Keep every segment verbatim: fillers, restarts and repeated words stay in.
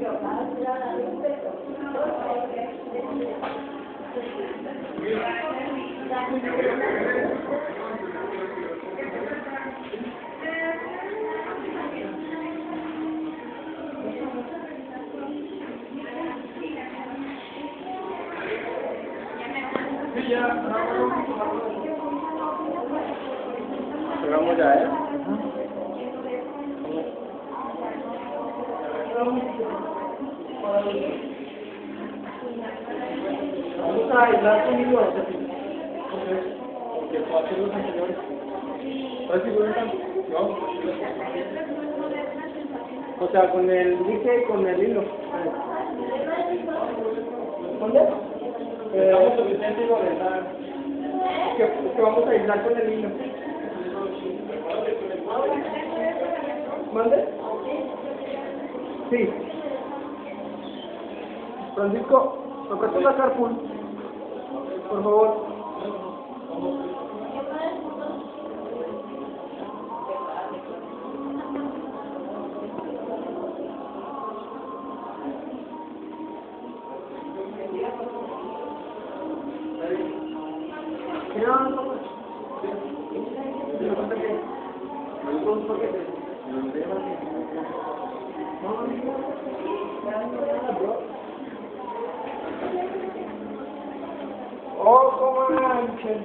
Llegamos ya, ¿eh? Vamos a aislar conmigo, porque para hacer los anteriores. ¿Sabes si pueden tanto? No. O sea, con el dije y con el hilo. ¿Dónde? Eh, suficiente lo de la... que, que vamos a aislar con el hilo. ¿Mande? Sí. Francisco, tocaste la carpool. Por favor. Oh, come on.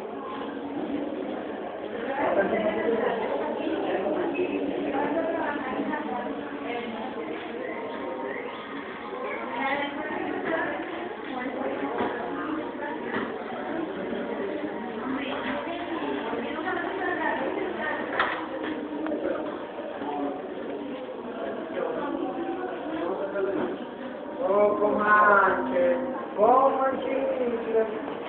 Oh, come on. Come on, chiquillos.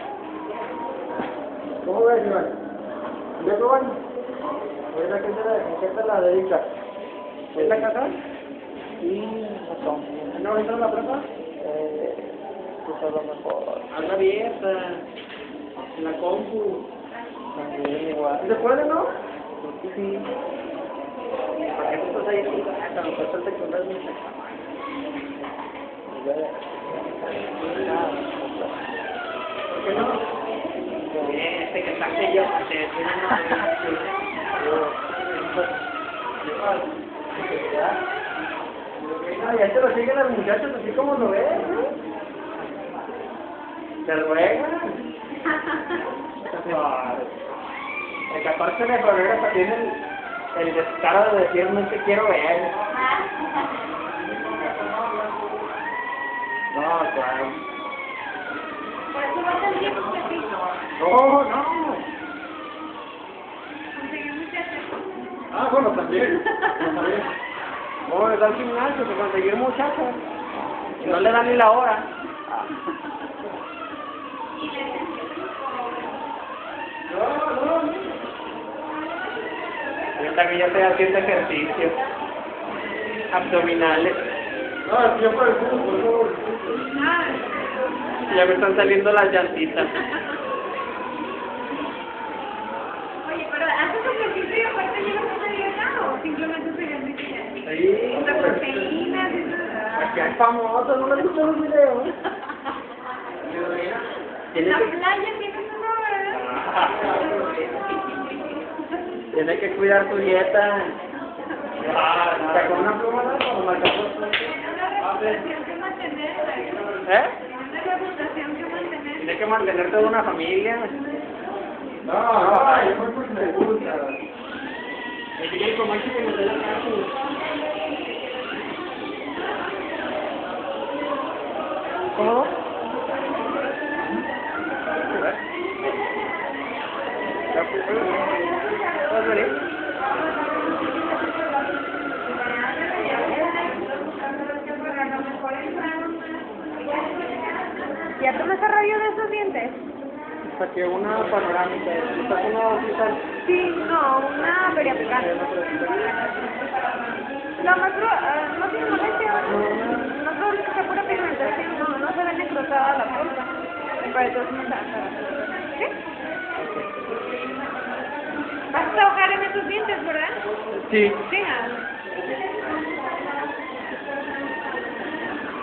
¿Cómo ves, Iván? ¿Ya proban? ¿Es la que te la, la dedica? ¿Es la casa? Sí, no. ¿No entra la plaza? Eh, pues a lo mejor. Anda abierta. En la compu. También igual. ¿Se puede, no? Sí, sí. ¿Para qué tú estás ahí en tu casa? No puedes hacerte con las mismas. ¿Por qué no? Este que está yo, te tiene no, ya te lo siguen los muchachos así como lo ves, ¿no? Te ruegan. El catorce de febrero hasta tiene el, el descaro de decirme que quiero ver. No, claro. Por eso va a salir un pepito. No, no. Conseguir muchachos. Ah, bueno, también. También. No, es al gimnasio, que conseguir muchachos. Y no le dan ni la hora. No, no. Yo también ya estoy haciendo ejercicio. Abdominales. No, yo por el culo, por favor. Ya me están saliendo las llantitas. Oye, pero ¿haces ejercicio y aparte llevas una dieta o simplemente es ejercicio? Sí. ¿Usa proteínas? Aquí hay famosos, ¿no me gustan los videos? En la playa tienes una, ¿verdad? Tienes que cuidar tu dieta. ¿Te con una pluma o marcador? que mantener. ¿Eh? Tienes una reputación que mantener. Tienes que mantener toda una familia. No, no, yo porque me gusta. Me quiere comer que me dé la casa. ¿Cómo? ¿Ya tomaste rollo de esos dientes? Saqué una panorámica. ¿Estás una hospital? Sí, no, una periapical. No, más pro, uh, no tiene molestia. No probable que sea pura pigmentación, no, no se ve necrosada la punta. Pero entonces me da. ¿Sí? Vas a trabajar en esos dientes, ¿verdad? Sí. Sí, ah.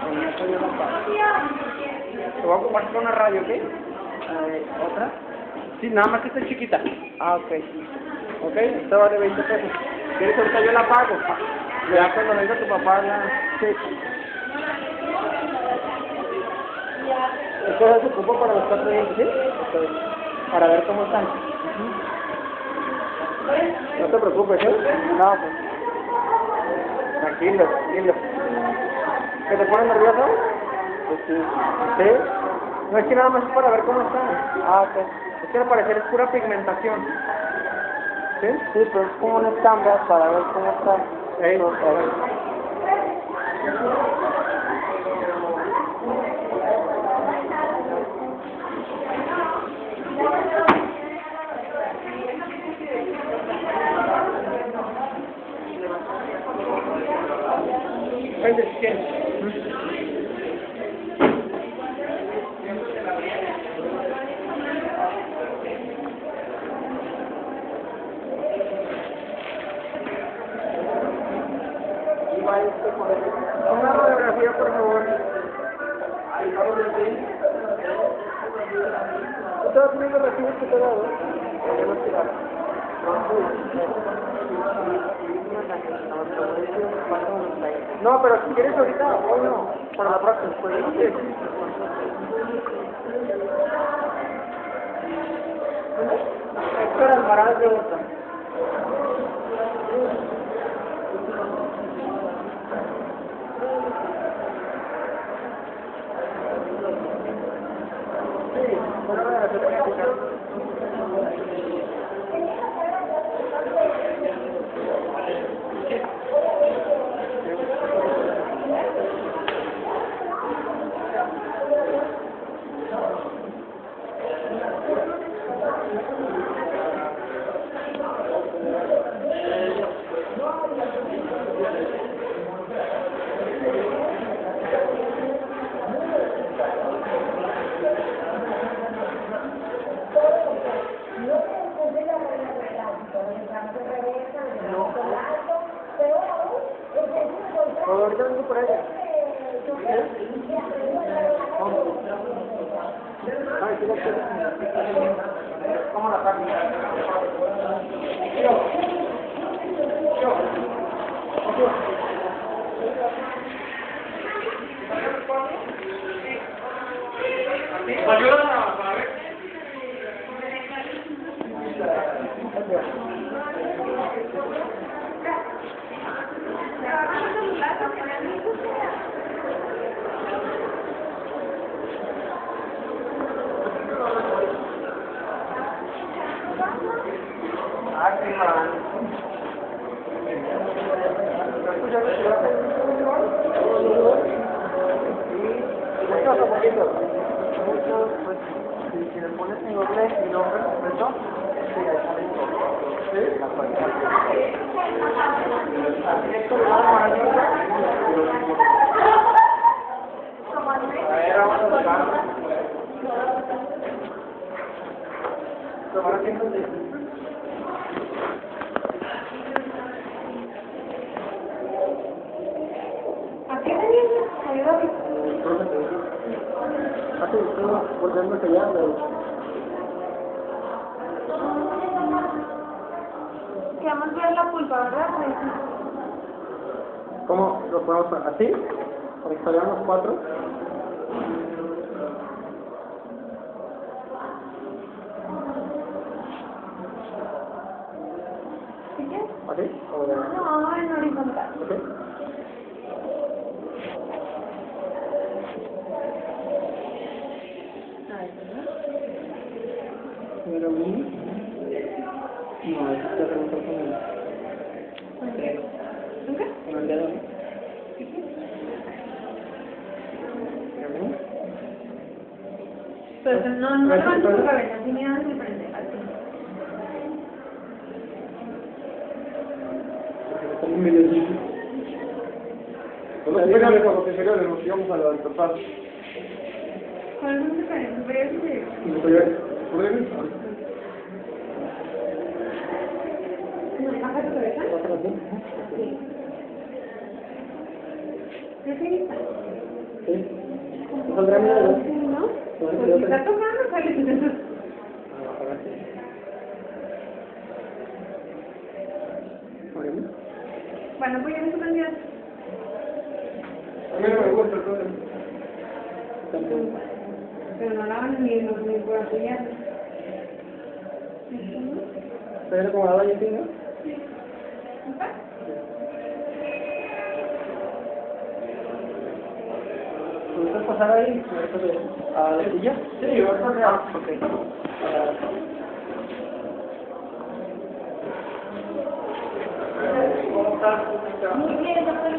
Con eso yo la pago. Te voy a ocupar con una radio, ¿ok? Eh, ¿Otra? Sí, nada más que esté chiquita. Ah, ok. Ok, esta vale veinte pesos. ¿Quieres ahorita yo la pago? Ya cuando venga tu papá la... Sí. Esto se ocupa para los cuatro dientes, ¿sí? Entonces, para ver cómo están. Uh-huh. No te preocupes, ¿eh? No, pues. Tranquilo, tranquilo. ¿Que te pones nervioso? Pues sí. ¿Sí? No es que nada más es para ver cómo están. Ah, ok. Es que al parecer es pura pigmentación. ¿Sí? Sí, pero es como un estándar para ver cómo están. ¿Eh? No, ¿Cuál es quién? Una radiografía, por favor. ¿Todos tienen los recibos que te he dado? No, pero si quieres ahorita, hoy no, para la próxima. Pues, sí. Héctor Almaraz de Bota. Sí, bueno, voy a hacer una cosa. Ahorita vengo por allá. Ay, sí, la quiero. ¿Cómo la saco? Yo. Yo. Yo. Ayúdame a ver. Ah, qué mal. Mucho o poquito. Mucho, pues, si, si le pones mi nombre, mi nombre completo, sí, ahí sale todo. ¿Sí? La cualidad. Así es como la maravilla. A ver, vamos a buscar. Tomar tiempo de... ¿A qué venís? Ayúdame. Hace esto, volvemos allá, pero... Queremos ver la pulpa, ¿verdad? ¿Cómo lo podemos hacer? ¿Así? Conectaríamos los cuatro. ¿Sí qué? ¿Así? ¿O de... No, en horizontal. ¿Así? Pero mí... No, eso se pregunta conmigo. ¿Nunca? ¿Con el dedo? Pero no, no levanto tu cabeza, así me das mi frente, así. Estamos medio difíciles. Pégale con los inferiores, nos llevamos a la interfaz. ¿Cuál es el diferencia? ¿Superior y superior? Inferiores. ¿Superiores? No, baja tu cabeza. ¿Otra vez? Sí. ¿Qué te gusta? ¿Sí? ¿No saldrá miedo? ¿No? Pues si está tocando, sale. Bueno, pues ya me suben días. A mí no me gusta el problema. Pero no la van ni los ni por apoyar. ¿Está bien acomodado ahí, sí, no? ¿Puedes pasar ahí? ¿A la silla? Sí, voy a pasar. Ah, ok. ¿Cómo estás? Muy bien, doctor.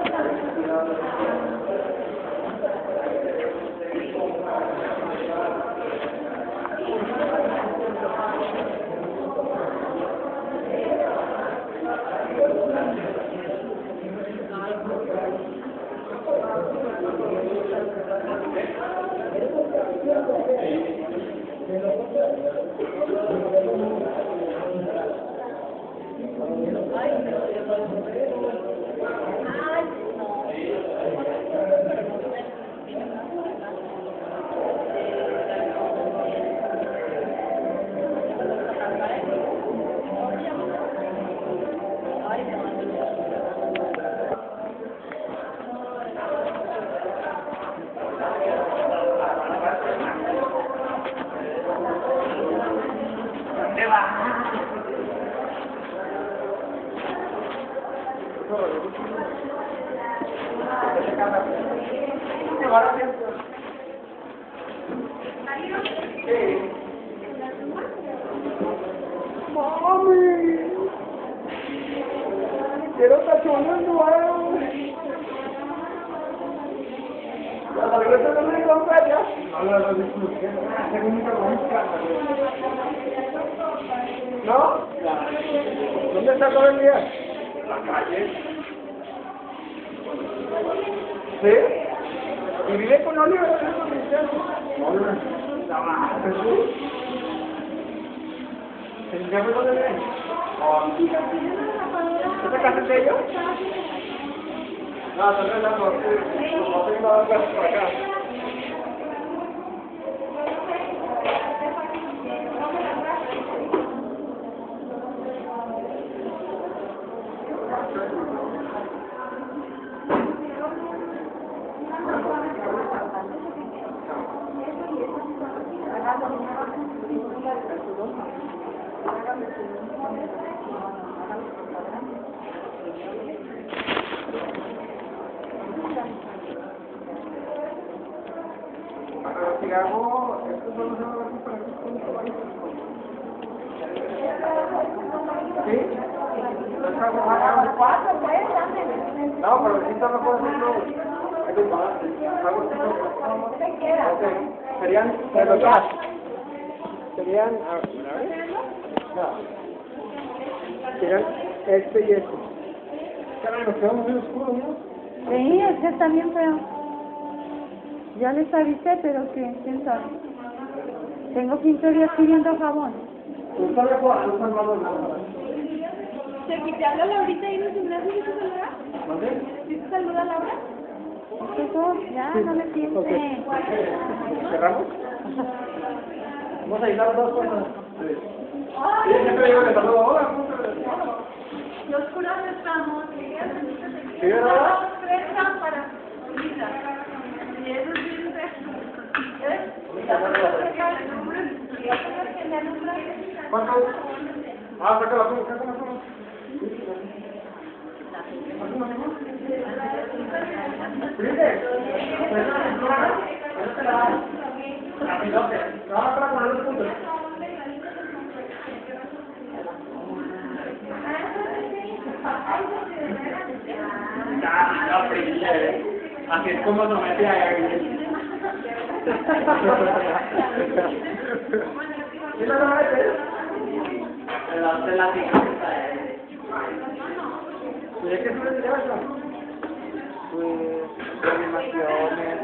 ¡Mami! ¡Quiero tachones nuevos! ¿La tableta no me compra ya? No, no, no, disfruté. Tengo mucha música. ¿No? ¿Dónde está todo el día? En la calle. ¿Sí? ¿Y vive con Oliver? Oliver. Jesús. ¿En qué fue donde vive? ¿Esta casa es de ellos? No, tal vez la no. No tengo nada más por acá. Si hago, estos son los nuevos para ¿sí? Cuatro, pues, dame. No, pero si no puedo hacerlo. Hay que pagar. Como usted quiera. Ok. Serían, pero ya. Serían, a ver. No. Serían este y este. Caray, nos quedamos muy oscuros, ¿no? Sí, es que está bien feo. Ya les avisé, pero que, quién sabe. Tengo quince días pidiendo jabón. Pues todavía puedo hacer un malo nada. ¿Se quitaron Laurita ahí en el gimnasio? ¿Sí te saluda? ¿Dónde? ¿Sí te saluda Laura? Eso, ya, no le piense. Okay. ¿Cerramos? Vamos a aislar dos cosas. Sí, siempre digo que saludo. Hola, Los curas estamos. ¿sí, verdad? Tres lámparas. Y eso sí, ¿cuántos? Ah, saca la toma, saca la toma. Así es como no me te haga bien. ¿Sí la van a hacer? Se la hace la picante. ¿Y de qué se le lleva eso? Pues, animaciones,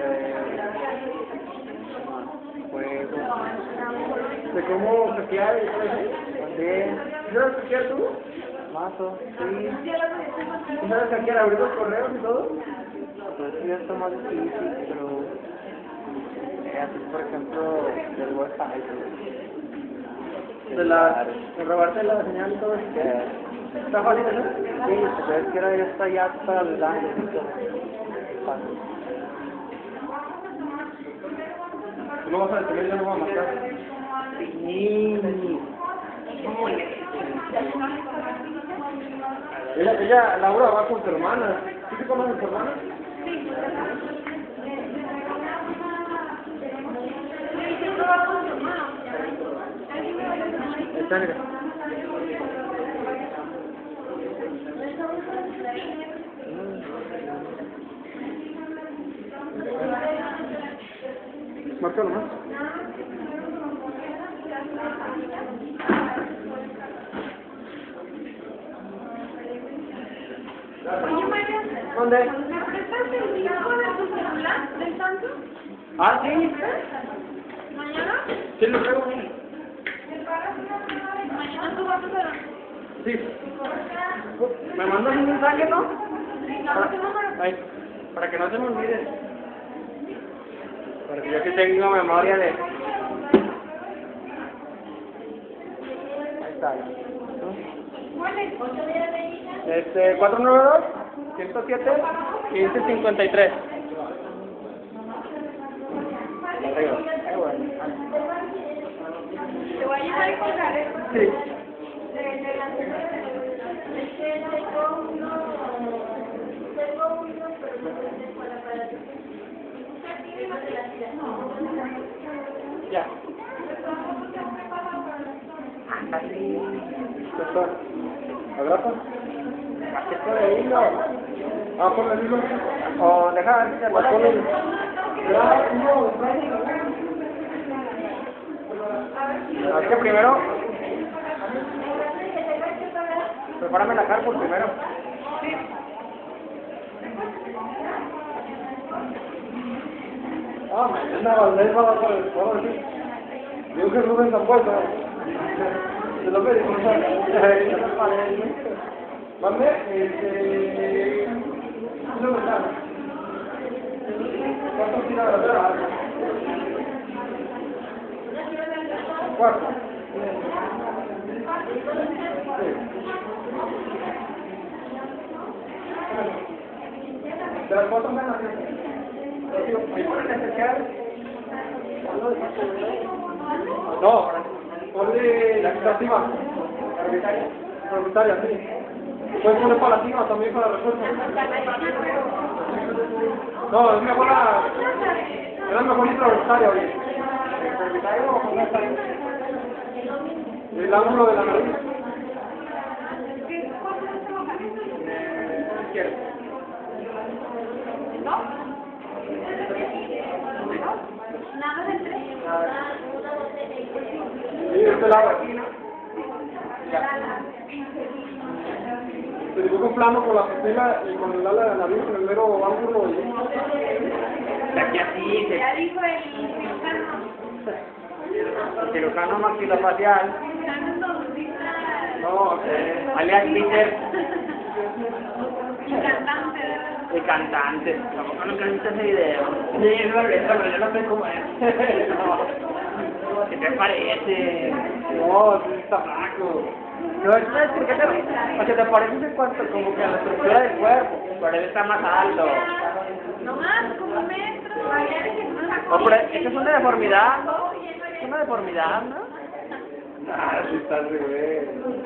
juegos, de cómo saquear y todo eso. También. ¿Y sabes saquear tú? Mazo, sí. ¿Y sabes saquear, abrir los correos y todo? Entonces sí está más difícil, pero eh, así por ejemplo del website. De la, de robarte la señal y todo eso. Eh, ¿Está fácil eso? Sí, pues es que era esta ya para el daño. Fácil. ¿Tú no vas a detener, ya no vas a matar? Sí. Ella, ella, Laura va con su hermana. ¿Sí te conoces a su hermana? Está mira. Márcalo más. Oye, María, ¿Dónde? ¿me prestas el disco de tu celular del Samsung? Ah, sí. ¿Mañana? Sí, lo traigo. Mañana tú vas a hacer. Sí. ¿Me mandas un mensaje, no? Dame tu número. Ay, para que no se me olvide. Para que yo sí tenga memoria de... Ahí está. ¿Cuál es? Este, cuatro nueve dos, ciento siete, quince cincuenta y tres. Arriba. Ahí bueno. Te voy a llevar a colgar, ¿eh? Sí. Ya. ¿Está? ¿Agrafa? Aquí por el hilo. Ah, ponle el hilo. O deja ver si se Pues ponle el hilo. Es que primero... Prepárame la carpa primero. Ah, mañana Valdés va a dar el favor, sí. Digo que Rubén Zampuesta. Se lo pedí, por favor. Mande, este... ¿Cuánto ¿Cuánto tira la verdad? Cuatro. Sí. ¿De las cuatro ganas? No, ponle la la cima. Propietaria, sí. Puedes poner para la cima también para la respuesta. No, es mejor la... Era mejor ir propietaria, oye. ¿Propietario o propietario? El ángulo de la nariz. Izquierda. Nada de tres. Sí, este lado. Ya. Se dibuja un plano con la pupila y con el ala de la nariz en el mero ángulo. Y... Aquí así, se... Ya dijo el cirujano. el cirujano maxilofacial. No, eh, alias Peter. Y cantante, ¿verdad? El cantante. Tampoco nunca he visto ese video. Sí, es lo que es, pero yo no sé cómo es. No. ¿Qué te parece? No, sí está flaco. No, ¿sabes por qué te, porque te parece en cuanto como que a la estructura del cuerpo? Pero él está más alto. No más, como un metro. Oh, pero es que es una deformidad, ¿no? Es una deformidad, ¿no? Ah, sí está al revés.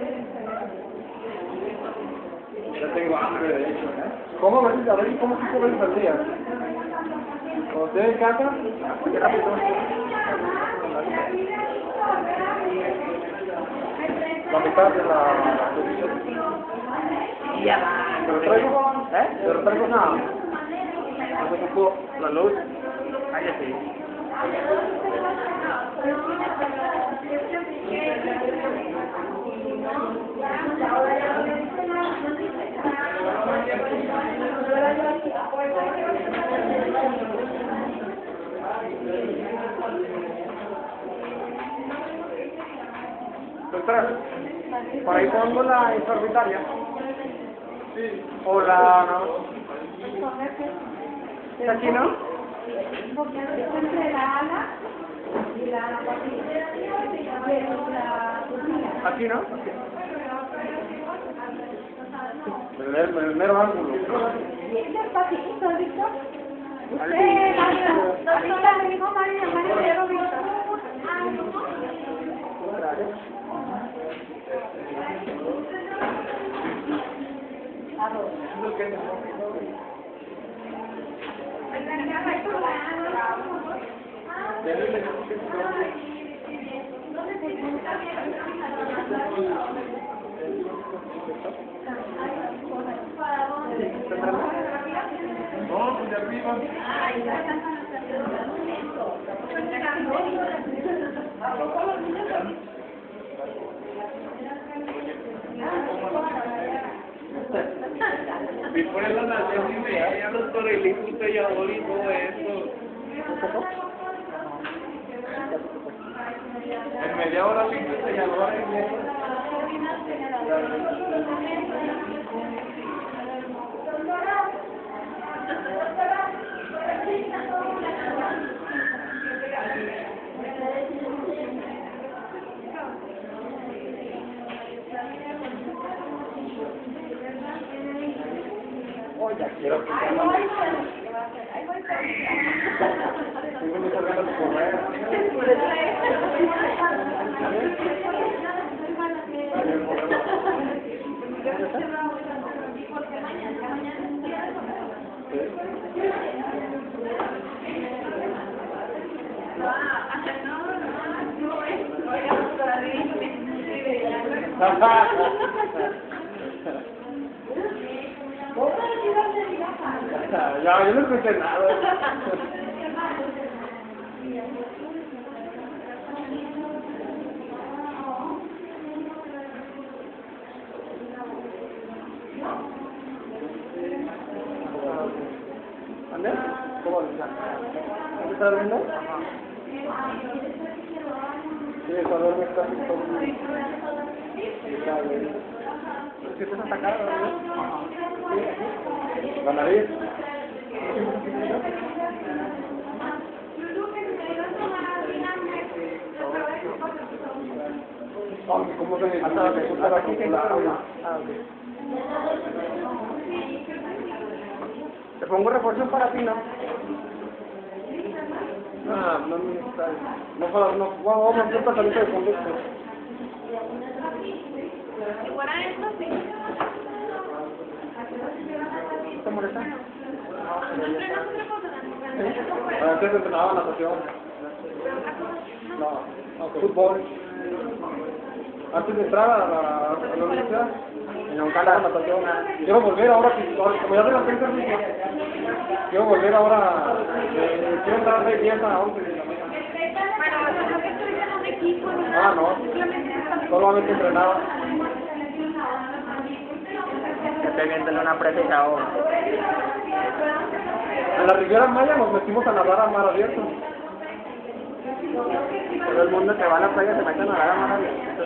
Ya tengo hambre, de hecho, ¿eh? ¿Cómo ves? A ver, ¿cómo cinco veces al día? ¿Cuando esté en casa? Qué rápido. La mitad de la posición. Ya va. ¿Te lo traigo? ¿Eh? ¿Te lo traigo? No. No se ocupó la luz. Cállate. Doctora, por ahí pongo la insorbitaria. Sí. O la... no. Aquí, ¿no? Entre la ala y la patilla. Aquí, ¿no? El mero, el mero ángulo. Despacito, Víctor. Usted, Mario, ahorita me dijo Mario, Mario, quiero Víctor. No, pues de arriba. Y por eso las diez y media los torrelitos y ahora y todo eso. En media hora listo ya lo haré. Oye, quiero que Tengo muchas ganas de correr. Ya, yo no escuché nada. ¿Dónde? ¿Cómo está? ¿Dónde está durmiendo? Sí, eso duerme casi todo. ¿Qué estás atacado? La nariz. ¿Cómo se dice? Hasta Me gusta la aquí que popular. Ah, ok. Te pongo refuerzo para ti, ¿no? Ah, no me gusta. No, para, no, vamos a hacer tratamiento de conducto. Igual a esto sí. ¿Te molesta? Antes entrenaba natación. No, fútbol. Antes de entrar a la, a la universidad, me encanta la natación. Quiero volver ahora, que- ahora, como ya tengo la experiencia misma, quiero volver ahora, eh, quiero entrar de diez a once de la mañana. Bueno, o sea, no que estoy en un equipo, ni nada. Ah, no, Simplemente estamos solamente entrenaba. Que estoy viendo en una presa ahora. En la Riviera Maya nos metimos a nadar a mar abierto. Todo el mundo que va a la playa se mete a nadar a mar abierto.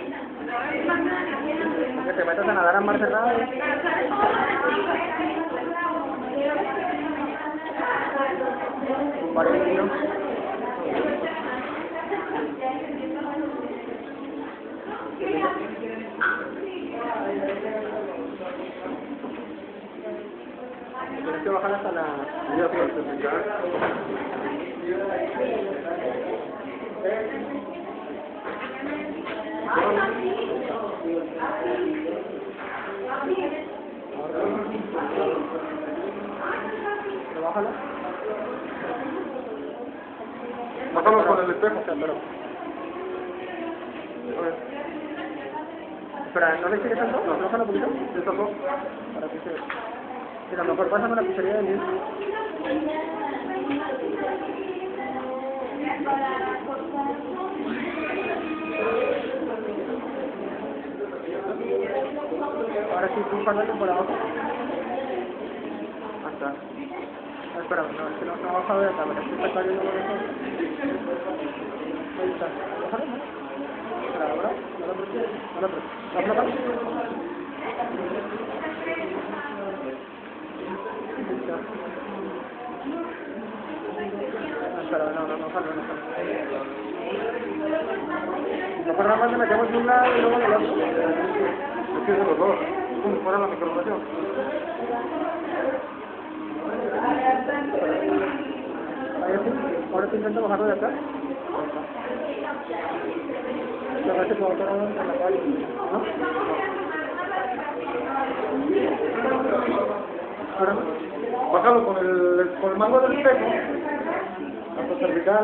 Que te metas a nadar a mar cerrado. Un barquillo. Tienes que bajar hasta la... Yo quiero certificar. ¿Pero bájala? Bájalo con el espejo. Pero... A ver. Espera, ¿no le sigue tanto? ¿No bájala un poquito? Estas dos. Para que se... Mira, mejor pásame la pizzería de mí. Ahora sí, tú pásale por abajo. Hasta. Ah, espera, no, es que no está bajado de acá, pero es que está cayendo lo mejor. Ahí está. Bájale, ¿no? Espera, ahora. No la apretes. No la apretes. ¿La placa? Ahí está. Pero no, no, no, sale, no sale. Nosotros nada más le metemos de un lado y luego del otro. Es que es de los dos. Es como si fuera la micronación. Ahí sí, ahora te intento bajarlo de acá. La verdad es que puedo en la calle, ¿no? Ahora no. Bájalo con el, con el mango del espejo. Hasta cervical.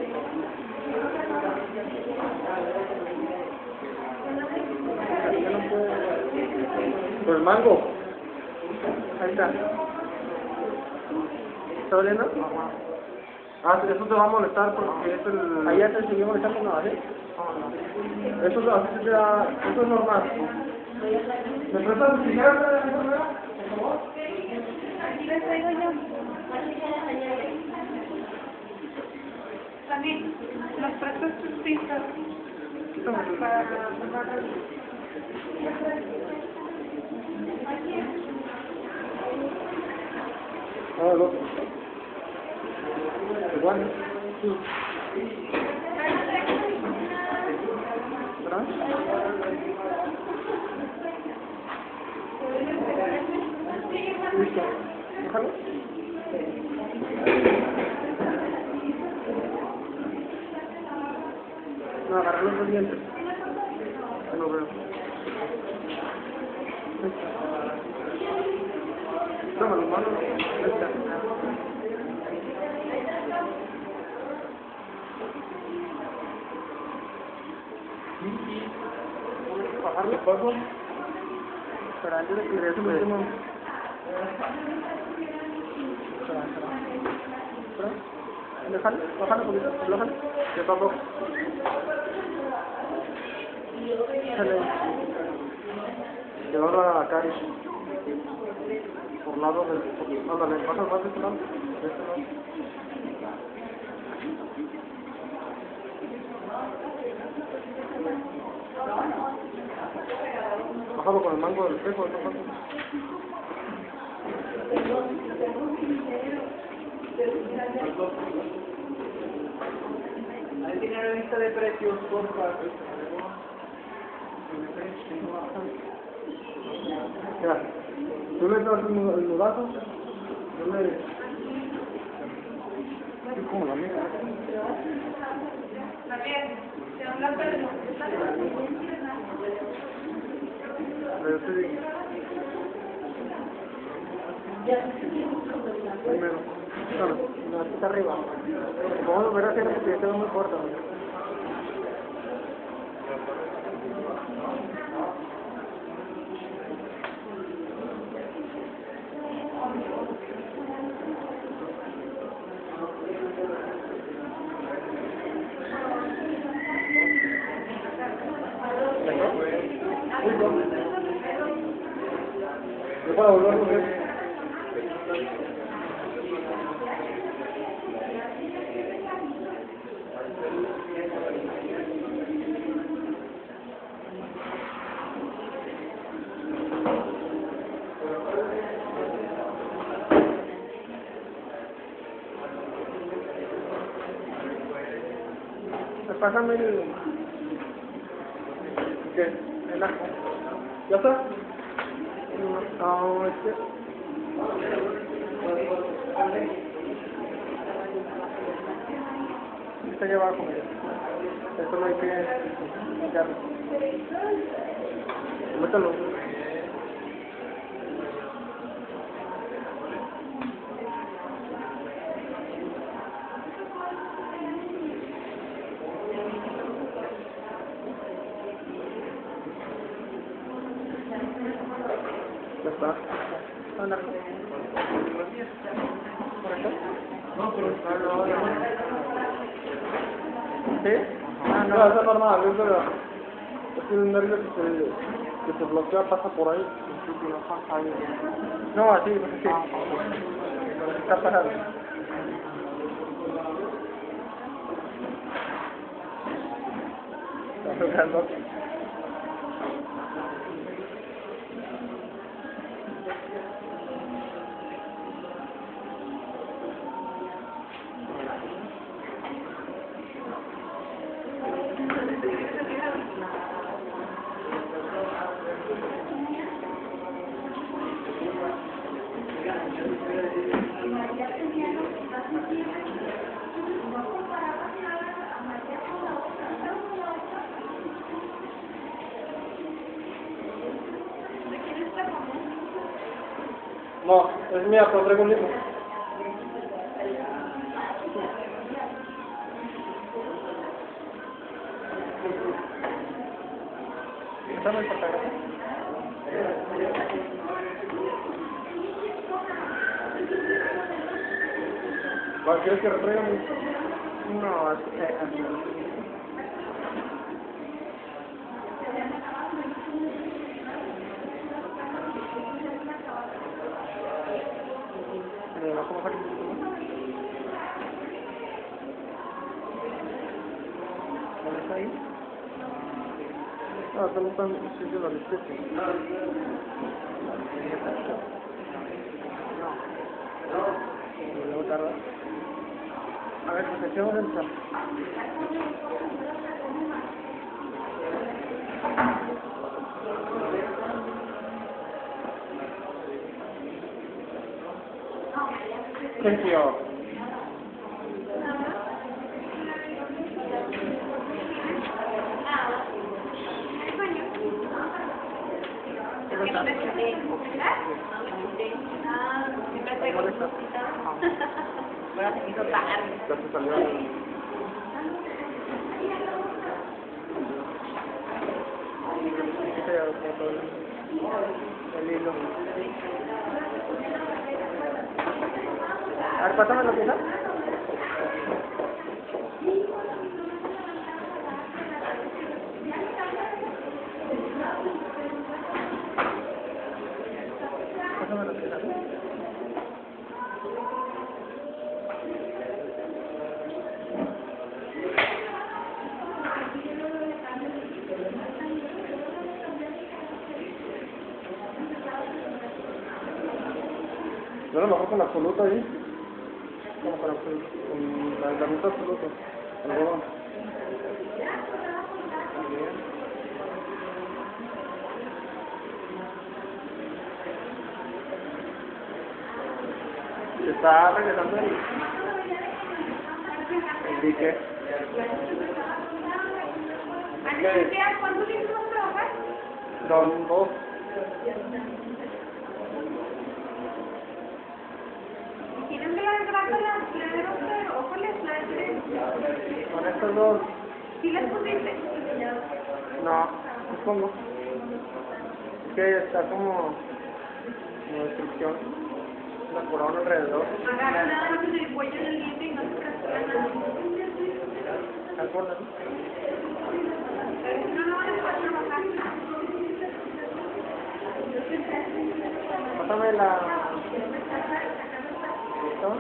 Ya no puedo. Con el mango. Ahí está. ¿Está doliendo? Ah, eso te va a molestar porque es el... Ahí ya te siguió molestando, no, ¿sí? Eso, es- así se da- eso es normal. ¿Me prestas el cigarro, por favor? Aquí les traigo yo. También, los prestos tus pistas. Para tomar. Ah, el otro. Igual, ¿no? Sí. ¿Verdad? Listo. Déjalo. No, agarrar los dos dientes. Ahí lo veo. Listo. Toma los manos. Listo. Bajarlo. ¿Paso? Pero antes de que le des un último... Espera, espera. Espera. Déjalo, bájalo un poquito, bájalo. ¿Qué pasó? Déjale. Llevarlo a la calle. Por lado del... Por, ándale, pasa más de este lado. De este lado. Bájalo con el mango del espejo, ¿no pasa? Ahí tiene la lista de precios, porfa. Mira, tú le das el nu- el nudazo, yo le... Es como la mía. También, se habla Pedro. Pero yo te digo. Primero. No, no, aquí está arriba. Vamos a volver a hacerlo porque ya quedó muy corto. Yo para volverlo a hacer. Pásame el... ¿Qué? el ajo. ¿Ya está? No, es que... Está allá abajo, mira. Esto no hay que quitarlo. Métalo. Ya está. ¿Dónde abajo? ¿Por acá? No, pero está no, no. ¿Sí? Ah, No, no. eso es normal, es verdad. Es que el nervio que se, que se bloquea pasa por ahí. No pasa ahí. No, así, pues así. Está parado. Está jugando. No, es mía, pero traigo un libro. ¿Esta no es fotografía? ¿Cuál quieres que retraiga mi? No, así. Eh, así. Eh, ¿cómo fue? ¿Dónde está ahí? Ah, solo están sí, de la listeta. Y luego tarda. A ver, pues echemos el chat. Sergio. Ahora se quiso tarde. Ya se salió. Aquí se ve todo el, el hilo. A ver, pásame la pieza. Pásame la pieza. Yo a lo mejor con la absoluta ahí. Como para el Con la aislamiento absoluto. Algodón. Se está regresando el, el dique. ¿Cuánto tiempo vas a trabajar? Son dos. ¿Tienes que la desgracia la o cuál es la diferencia? Con estos dos. ¿Sí les pusiste? No, supongo. Es que está como, como destrucción. Una corona alrededor. Agarra nada más el cuello del diente y no se fractura nada. Al borde, ¿no? Pero si no, no van a poder trabajar. Pásame la... ¿Listo?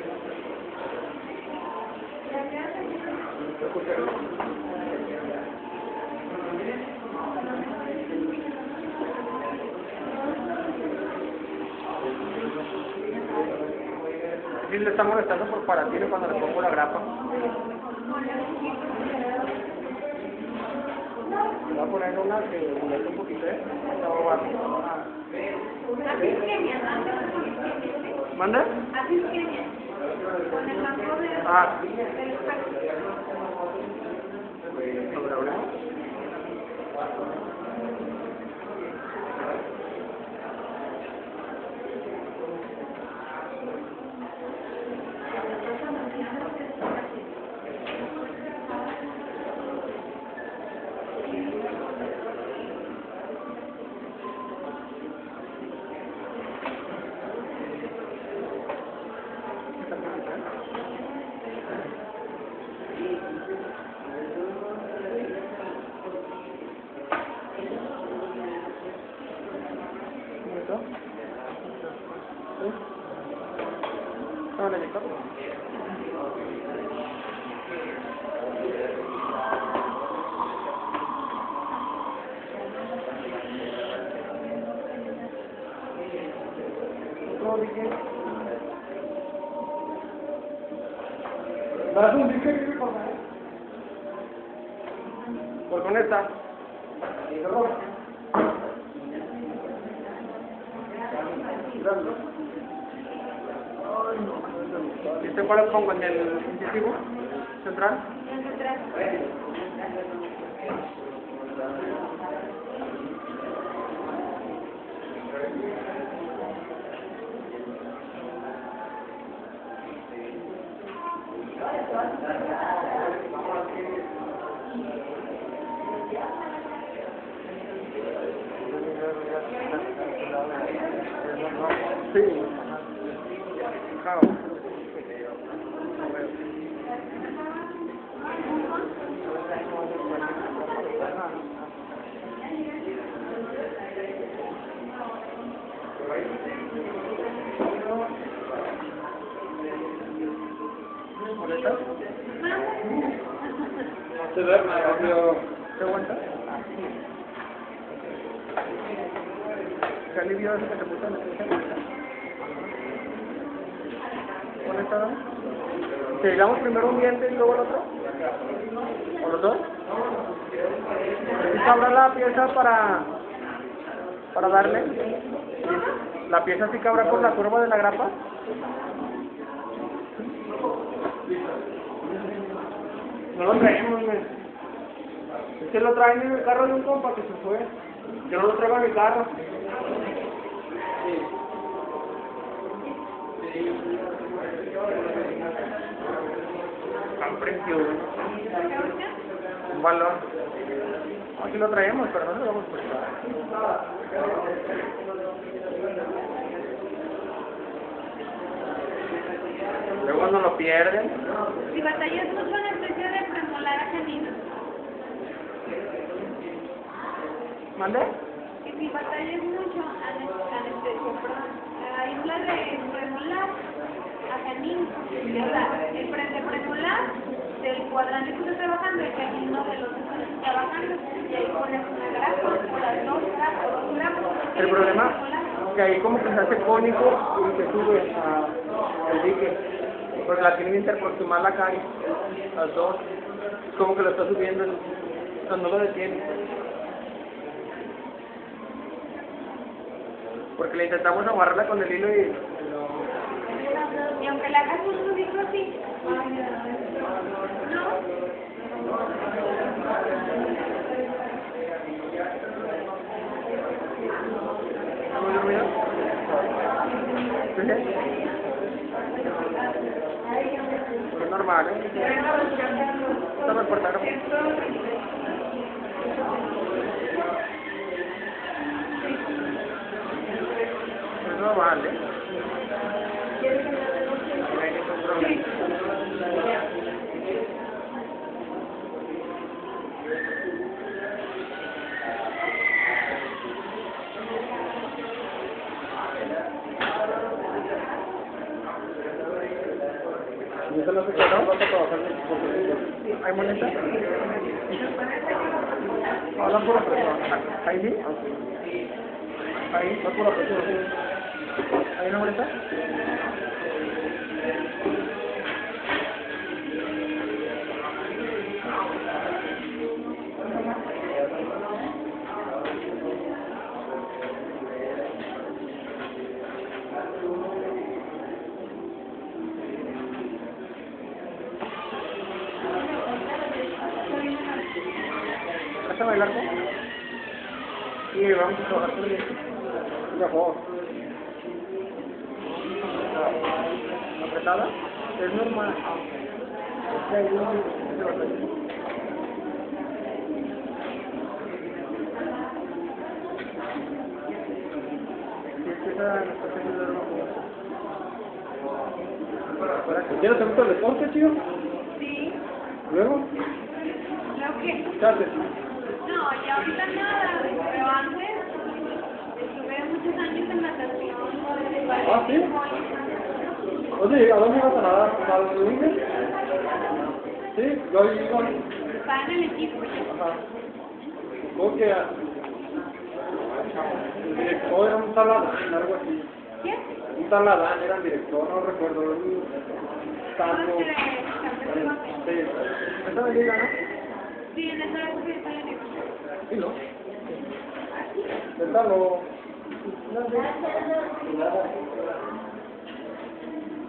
Sí, le está molestando por paratino cuando le pongo la grapa. Voy a poner una que moleste un poquito, ¿eh? Esta va a bajar. Así es Kenia, ¿no? ¿Manda? Así es Kenia. Con el rango de... Ah. del espejo. ¿Sobre abrimos? ¿Listo? ¿Sí? ¿No le llegó? ¿Cómo dije? ¿Me das un dique aquí, por favor? Pues con esta. Y de ropa. Grande. ¿Y este cuál lo pongo? ¿En el incisivo central? En central. Sí. Claro. ¿Molesta? No se duerme, obvio. ¿Te aguanta? ¿Qué alivio eso que te puso en la sesión? ¿Molesta, no? ¿Te damos primero un diente y luego el otro? ¿O los dos? ¿Sí cabrá la pieza para, para darle? ¿La pieza sí cabrá por la curva de la grapa? No lo traemos, güey. Es que lo traen en el carro de un compa que se fue. Yo no lo traigo en mi carro. Al precio, güey. Un balón. Aquí lo traemos, pero no lo vamos a prestar. Luego no lo pierden. Si batallas mucho en el precio de premolar a canino. ¿Mande? Que si batallas mucho anestesia, perdón, hay una de premolar a canino. O sea, el pre de premolar del cuadrante que está trabajando, el canino de los que están trabajando, y ahí pones una grapa, o las dos grapas, o dos grapas. El problema es que ahí como que se hace cónico y se sube a el dique. Porque la tienen interproximal acá y las dos. Es como que lo está subiendo, el, o sea, no lo detiene. Porque le intentamos amarrarla con el hilo y no. Y aunque le hagas un nudito así, no. ¿Está muy dormido? ¿Sí? Es normal, ¿eh? Está mal portado. Es normal, ¿eh? No hay ningún problema. ¿Y eso no se queda para trabajar en ¿Hay moneda? Hablan por presión. ¿Ahí sí? Ahí, no por la presión? ¿Ahí no molesta? ¿Vas a bailar con? Sí, vamos a trabajar con el Mejor. ¿Apretada? Es normal. Es que hay un... Si es que esa la está haciendo de nuevo. ¿Ya no te gusta el deporte, tío? Sí. ¿Luego? ¿Lo qué? ¿Qué haces? No, ya ahorita nada, pero antes estuve muchos años en natación. ¿Ah, sí? Oye, ¿a dónde ibas a nadar? ¿A los niños? Sí, yo ahí iba. Estaba en el equipo. Ajá. Supongo que el director era un taladán, algo así. ¿Quién? Un taladán era el director, no recuerdo. Un tanto. Sí. Esta me llega, ¿no? Sí, en esa época estaba en el equipo. Sí, ¿no? Pétalo.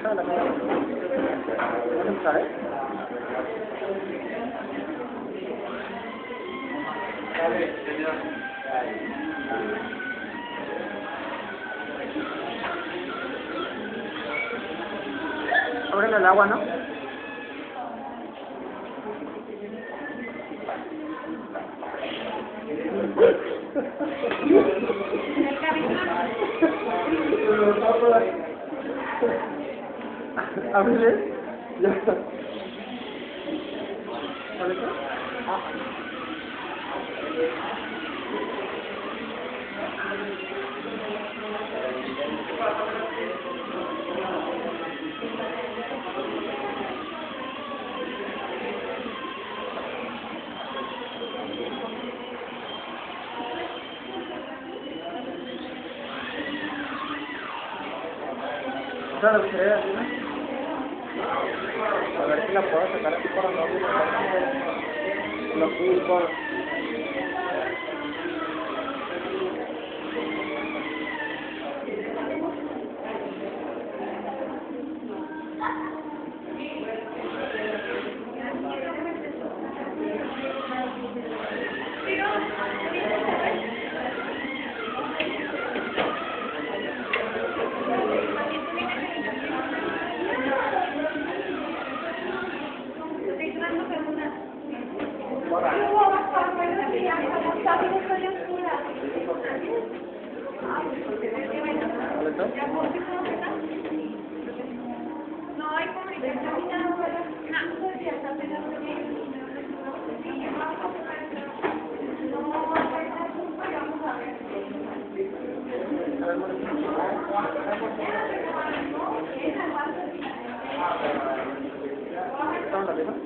casa de la casa. ¿No sabes? Ábrele el agua, ¿no? El cabizón. Ábrele. Ya está. ¿Vale? Ah. Esa es la pizzería de aquí, ¿no? A ver si la puedo sacar aquí por donde lo ocupo. No hay comunicación. ¿Estamos en la pieza?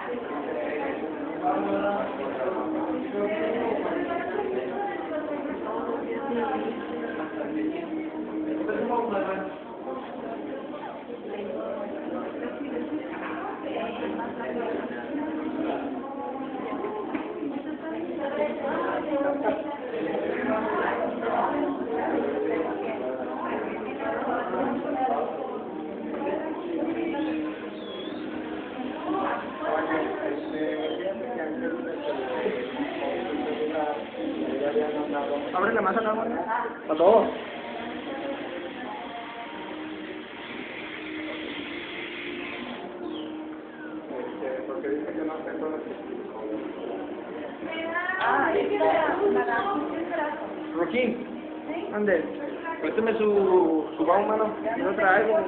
Ábrele más al agua, ¿no? A todos. Porque dice que no acepto la Ah, Roquín, ande, présteme su, su baúl, mano. Yo lo traigo.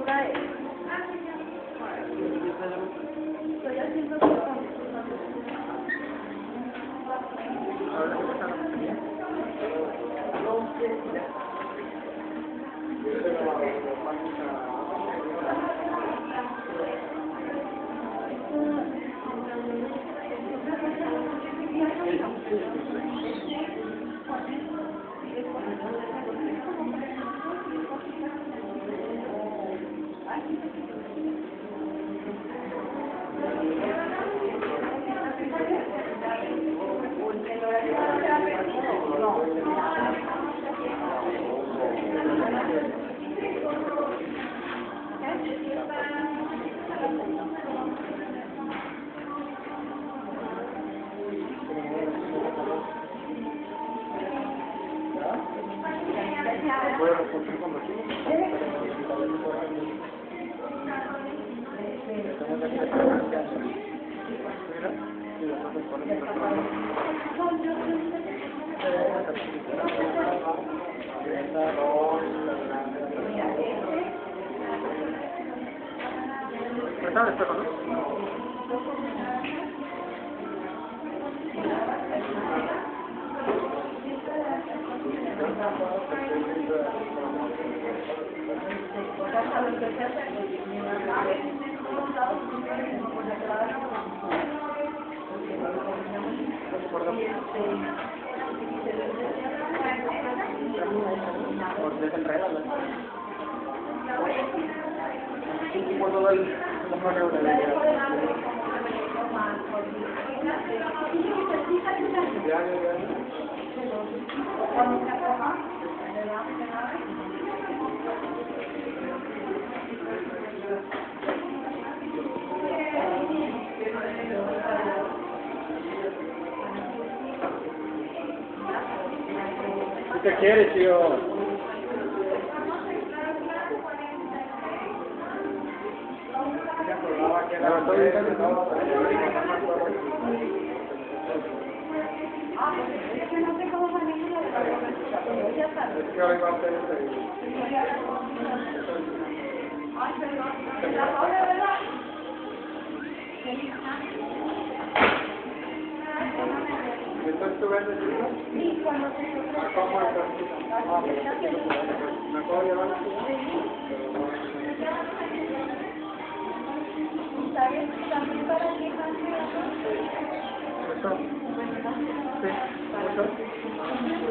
Está el espejo, ¿no? Por desenredarlo. Por todo el... la maniobra. Ya, ya, ya. ¿Qué quieres, tío? Es que no sé cómo manejo la de pero ya sabes. Es que hoy va a ser este. Ay, perdón. La pobre, ¿verdad? ¿Entonces tú vendes libros? Sí, cuando se ¿Cómo estás? Ah, ¿me puedo llevar? ¿Sabes? También para que ¿Eso? Sí. ¿Eso?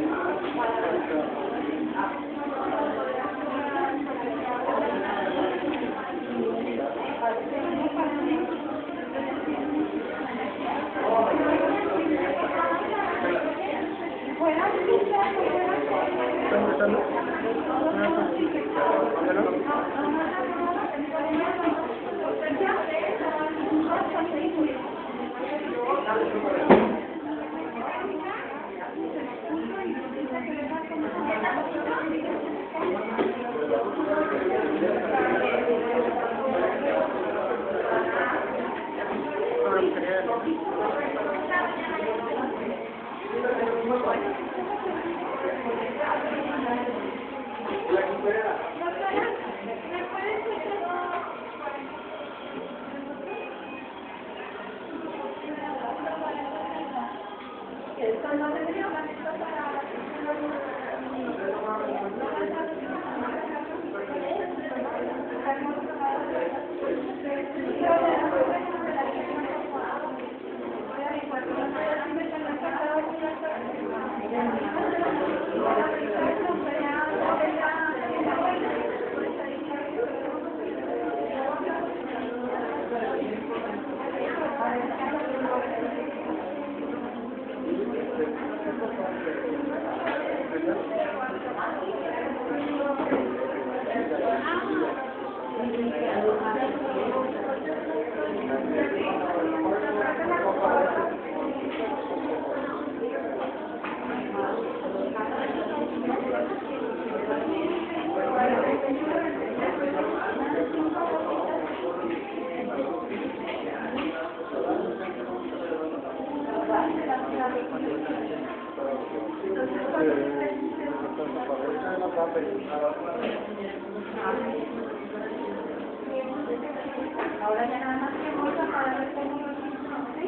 Ahora ya nada más que bolsa para ver cómo lo ¿sí?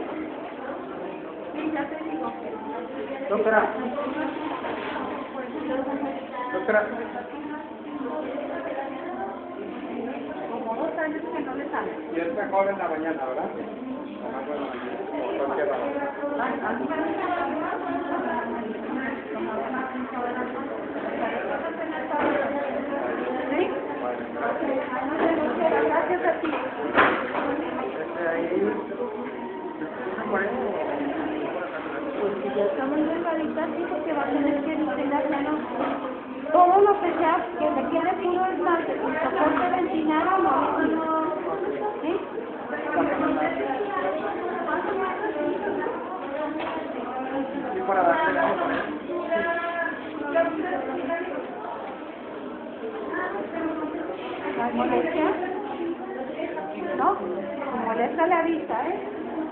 Sí, ya te digo. Doctora. Doctora. Como dos años que no le sale. Y es mejor en la mañana, ¿verdad? Además de la mañana. O cualquier hora. ¿Sí? Gracias a ti. Este ahí. Pues si ya está muy delgadita, sí, porque va a tener que diseñar menos. Todo lo que sea, que le quede puro el salto, con soporte ventilado, no. ¿Sí? Y para darle ¿Las molestias? ¿No? Si molesta la vista, ¿eh?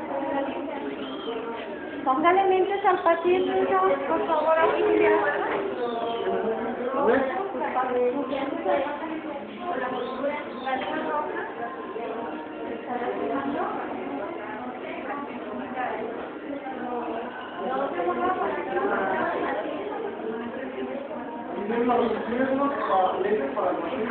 Póngale lentes al paciente, niño, por favor, Auxilia. ¿Tienes unos uh, lentes para el machín?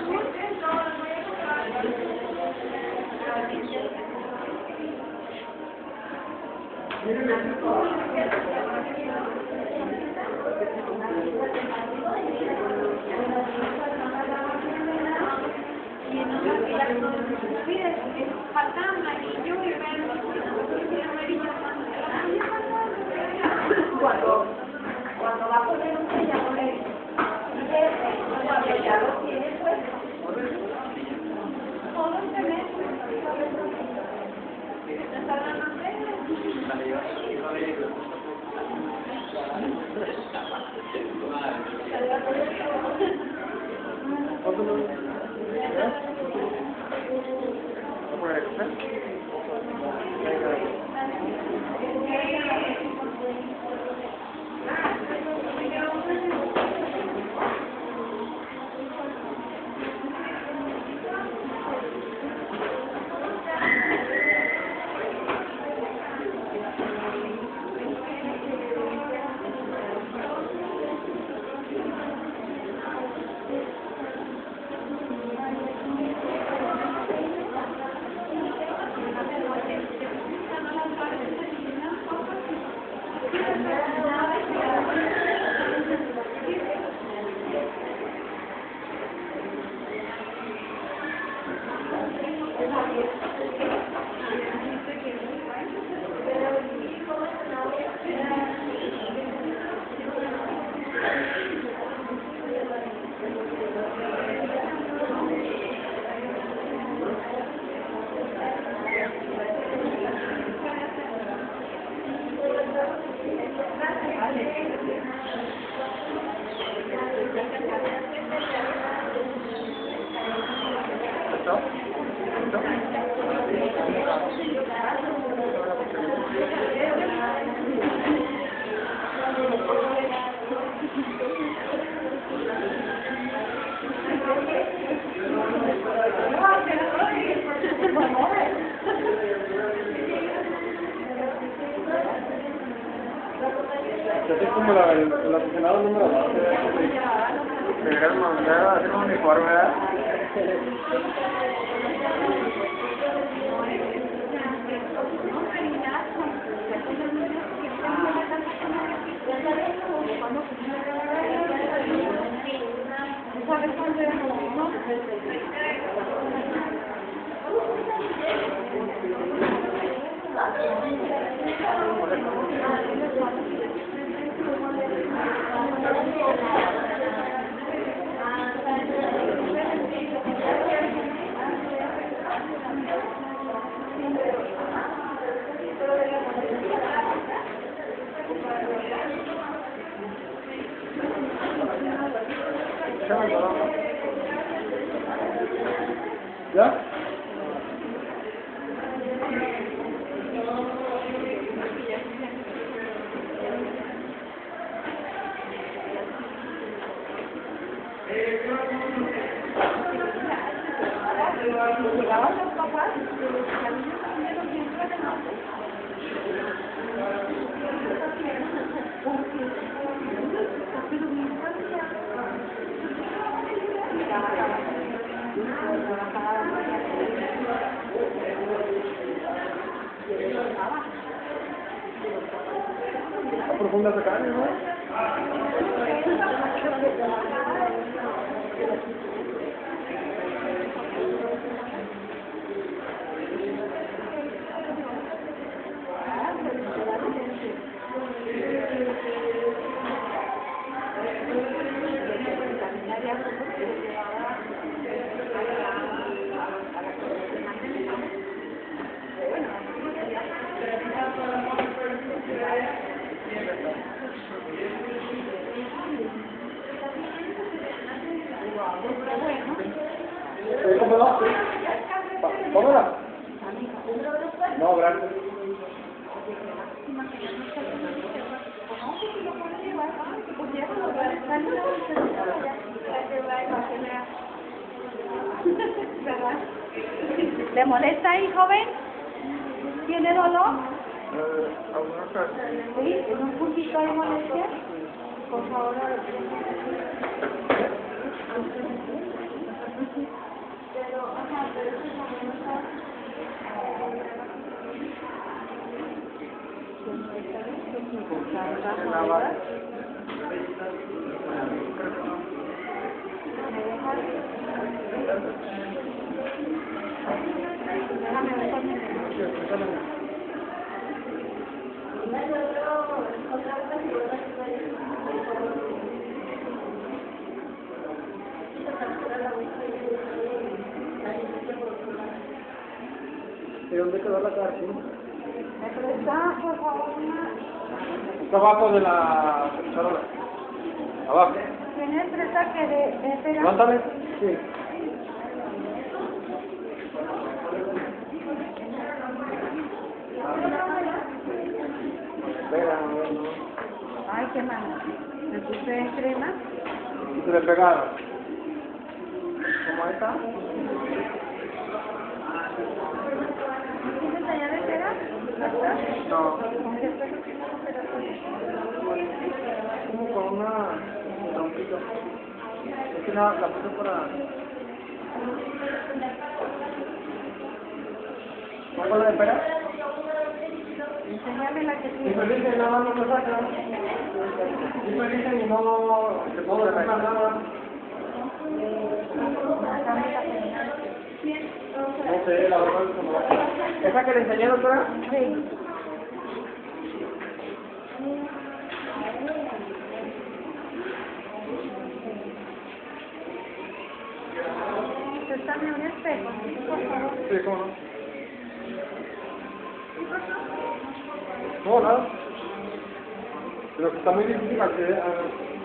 ¿Tienes lentes Mire, falta amarillo y verde. Cuando, cuando va a poner un sellador, cuando ya lo tiene, pues. Es como la, el, el aficionado número dos. Me dejaron mandar a hacer un uniforme, ¿verdad? ¿Ya? Llegaban los papás, los niños comieron siempre de noche. ¿Está profunda esa calle, no? ¿Cómo no? ¿Cómoda? No, gracias. ¿Le molesta ahí, joven? ¿Tiene dolor? Eh, ¿alguna cosa? Sí, ¿es un poquito de molestia? Por favor, a ver. Pero, ajá, pero eso también está... ¿De dónde quedó la cárcel? Está, por favor, una... Está abajo de la charola. Abajo. ¿Tienes presa que de, de pera? Levántale. Sí. Espera, no, no. Ay, qué malo. ¿Le puse crema? Y se le pegaron. ¿Cómo está? ¿Tienes allá de pera? ¿Verdad? No. ¿Con qué pera tienes la operación? Como con una trompita. Es que la, la puse para... ¿Pongo la de pera? Enséñame la que Y tienes. me dicen nada más no saca. Y me dicen y no, que no le saca nada. No sé, la verdad es que no. ¿Esa que le enseñé, doctora? Sí. Préstame un espejo, por favor. Sí, cómo no. No, nada. Pero que está muy difícil acceder a...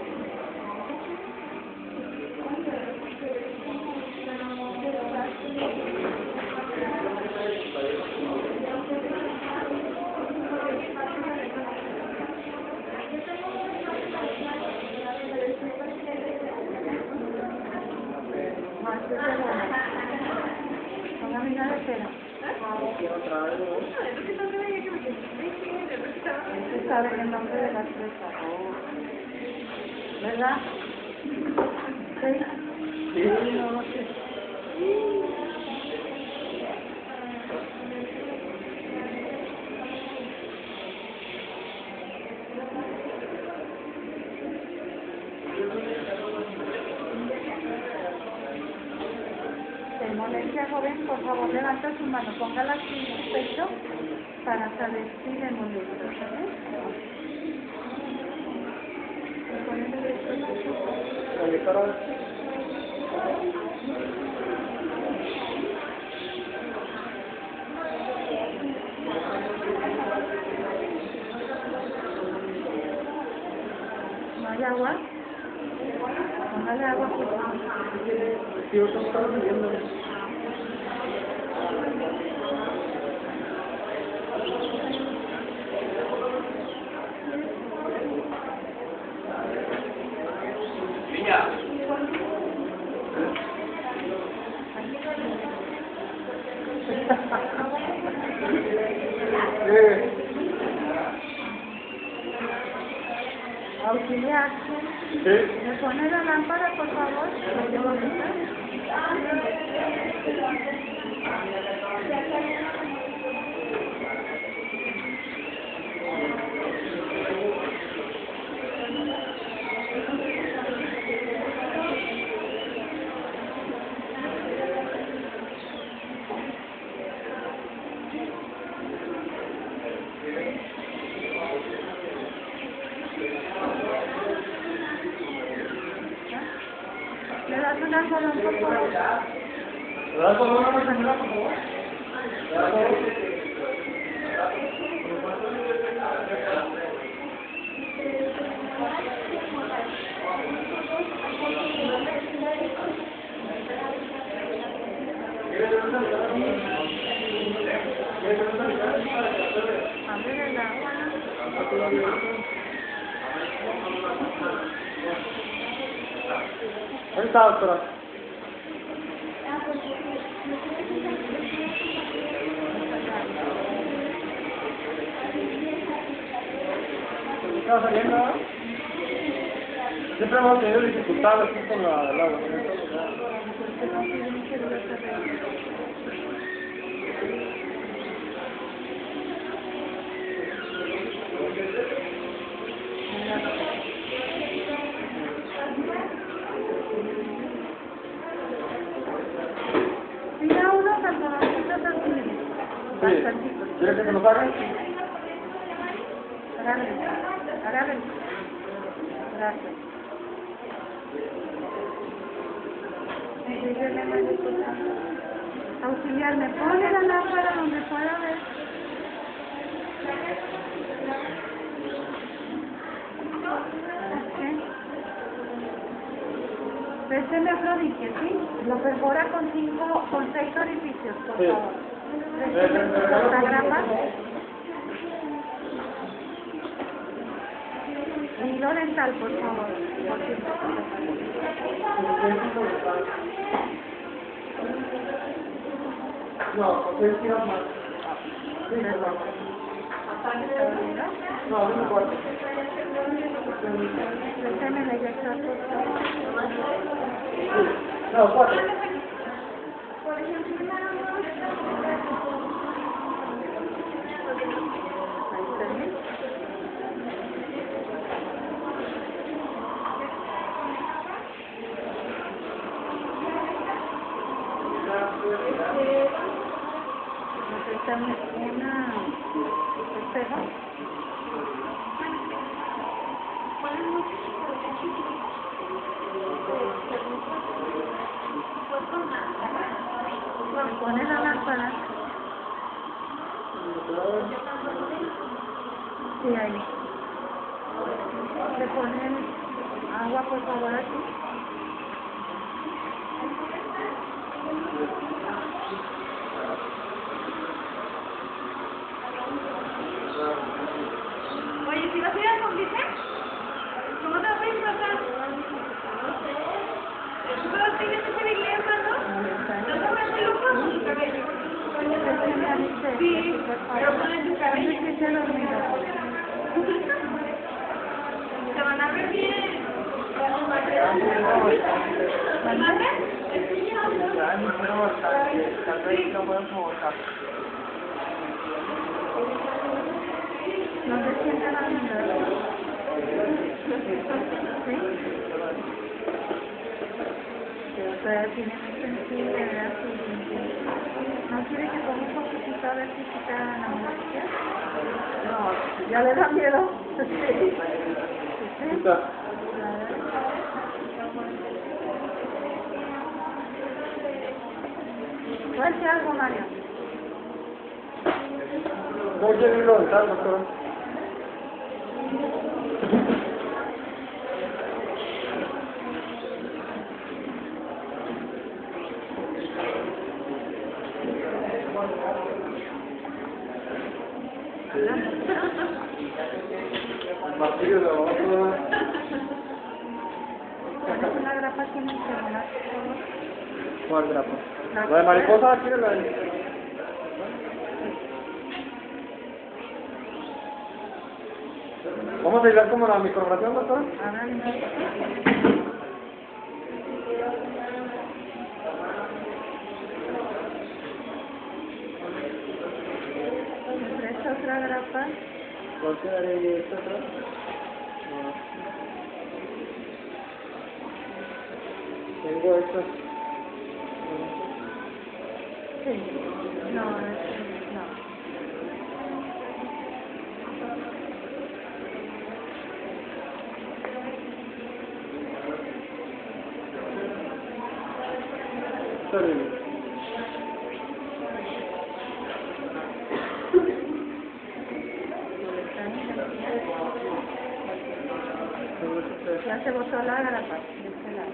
Póngame una de pera. Otra vez, ¿no? Usted sabe el nombre de las fresas. ¿Verdad? Sí. Sí, no, no sé. Sin molestia, joven, por favor, levanta su mano, póngala aquí en su pecho para saber si le molesta, ¿sabes? La inyectora... ¿No hay agua? Póngale agua, por favor. Sí, yo estaba viviendo. Niña. Eh, Auxiliar, sí. ¿me pone la lámpara, por favor? ¿Me dio bonita? ¿Le das un algodón, por favor? ¿Me das todo una señora, por favor? ¿Me das todo? Ábrele el agua. Ahí está, doctora. ¿Estás saliendo? Siempre hemos tenido dificultades aquí con la, el agua. Mira unos algodoncitos así. Sí. Bastantitos. ¿Quieres que te lo haga? Agárrenlo. Agárrenlo. Gracias. Enséñale, mariposa. Auxiliar, ¿me pone la lámpara donde pueda ver? Présteme Afrodite, ¿sí? Lo perfora con cinco, con seis orificios, por Sí. favor. Présteme cuarenta grapas. Hilo dental, por favor. Por ciento No, porque es tiras más. Sí, perdón. No, no importa. Présteme la inyección, por favor. No, cuatro. Ahí está bien. Préstame una espejo. Se pone la lámpara. Sí, ahí. Le ponen agua, por favor, aquí. Oye, si vas a ir al convite, ¿cómo te vas a disfrazar? ¿Tú tienes que seguir leyendo? ¿No te vuelves loco con tu cabello? Sí, pero ponle tu cabello. Se van a ver bien. ¿Mande? Ya, me quiero bastante. Tal vez no podemos votar. No se sientan a mirar. ¿Sí? Que ustedes tienen muy sensible, ¿verdad? ¿No quiere que ponga un poquitito a ver si quita la molestia? No, ¿ya le da miedo? Sí. ¿Sí? Está. ¿Puede decir algo, Mario? No quiero irlo dental, doctor. El martillo de la otra. ¿Cuál la grapa tiene que volar, por favor? ¿Cuál grapa? ¿La de mariposa? ¿Quiere la de...? ¿Vamos a ayudar como la microoperación, doctora? Háblale un poquito. ¿Me presta otra grapa? ¿Cuál quedaría de esta atrás? Tengo estas. Sí. No, es- no. Está bien. Ya se botó la grapa de este lado.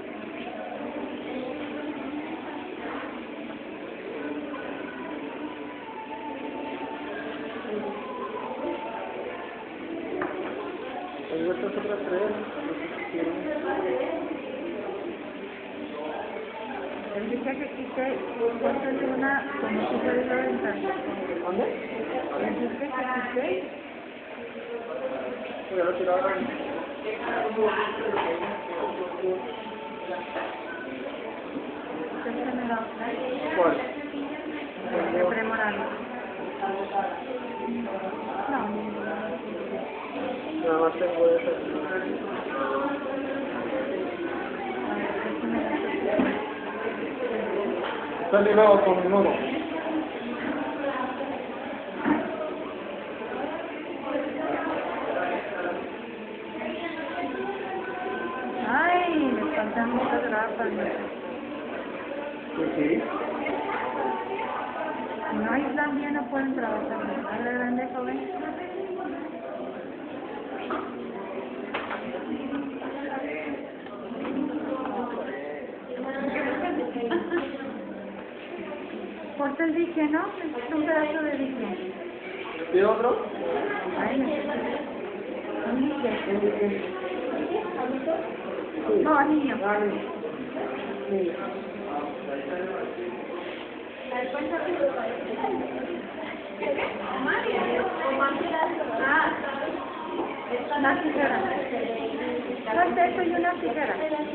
Tengo estas otras tres. No sé si quieren. Él dice que quite póngale una como si fuera hilo dental. ¿Dónde? Él dice que quite. Ya lo tiraba. Préstame la otra. ¿Cuál? De premoral. No, Nada más tengo esa. préstame la otra. Está ligado con mi nudo. Ay, me faltan muchas grapas. Pues sí. Si no aíslan bien, no pueden trabajar. Habla grande, joven. el dique, ¿no? Necesito un pedazo de dique. ¿Y otro? Ahí necesito. Un dique. ¿En qué? No, niño. Ah, niño. Niño. Ah, Una tijera. Suelta esto y una tijera.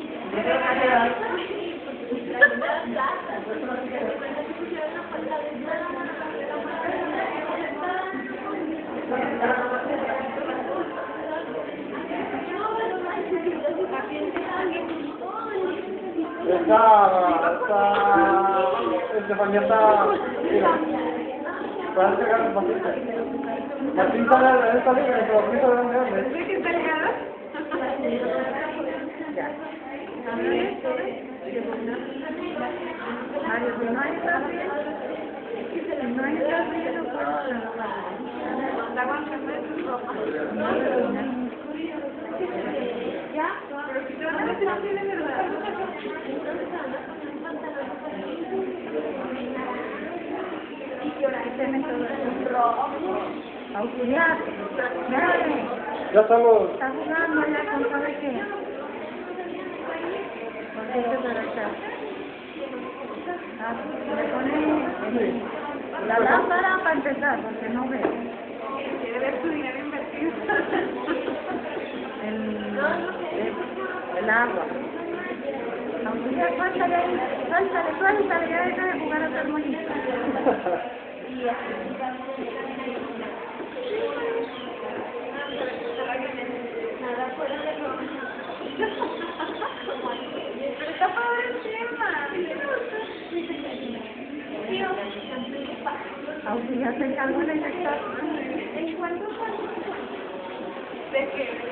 Está, está, Estefanía está, mira, para sacar el Martín. Martín está, está libre, pero Martín está grande, grande. ¿ves que está ligado? Ya. Mario, si no está bien, si no está bien, no puedo trabajar. Está aguantando sus ropas. ¿Ya? Pero si tú no me estás bien, de verdad. Auxiliar, déjame. Ya estamos. Está jugando ya con sabe qué. Porque esto es derecha. Ah, le pone la lámpara para empezar, porque no ve. Quiere ver su dinero invertido. El, el, el agua. Auxiliar, suéltale ahí, suéltale, suéltale, ya deja de jugar a ser monita. Pero está padre el tema. Auxiliar se encargó de inyectar. ¿En cuánto? ¿De qué?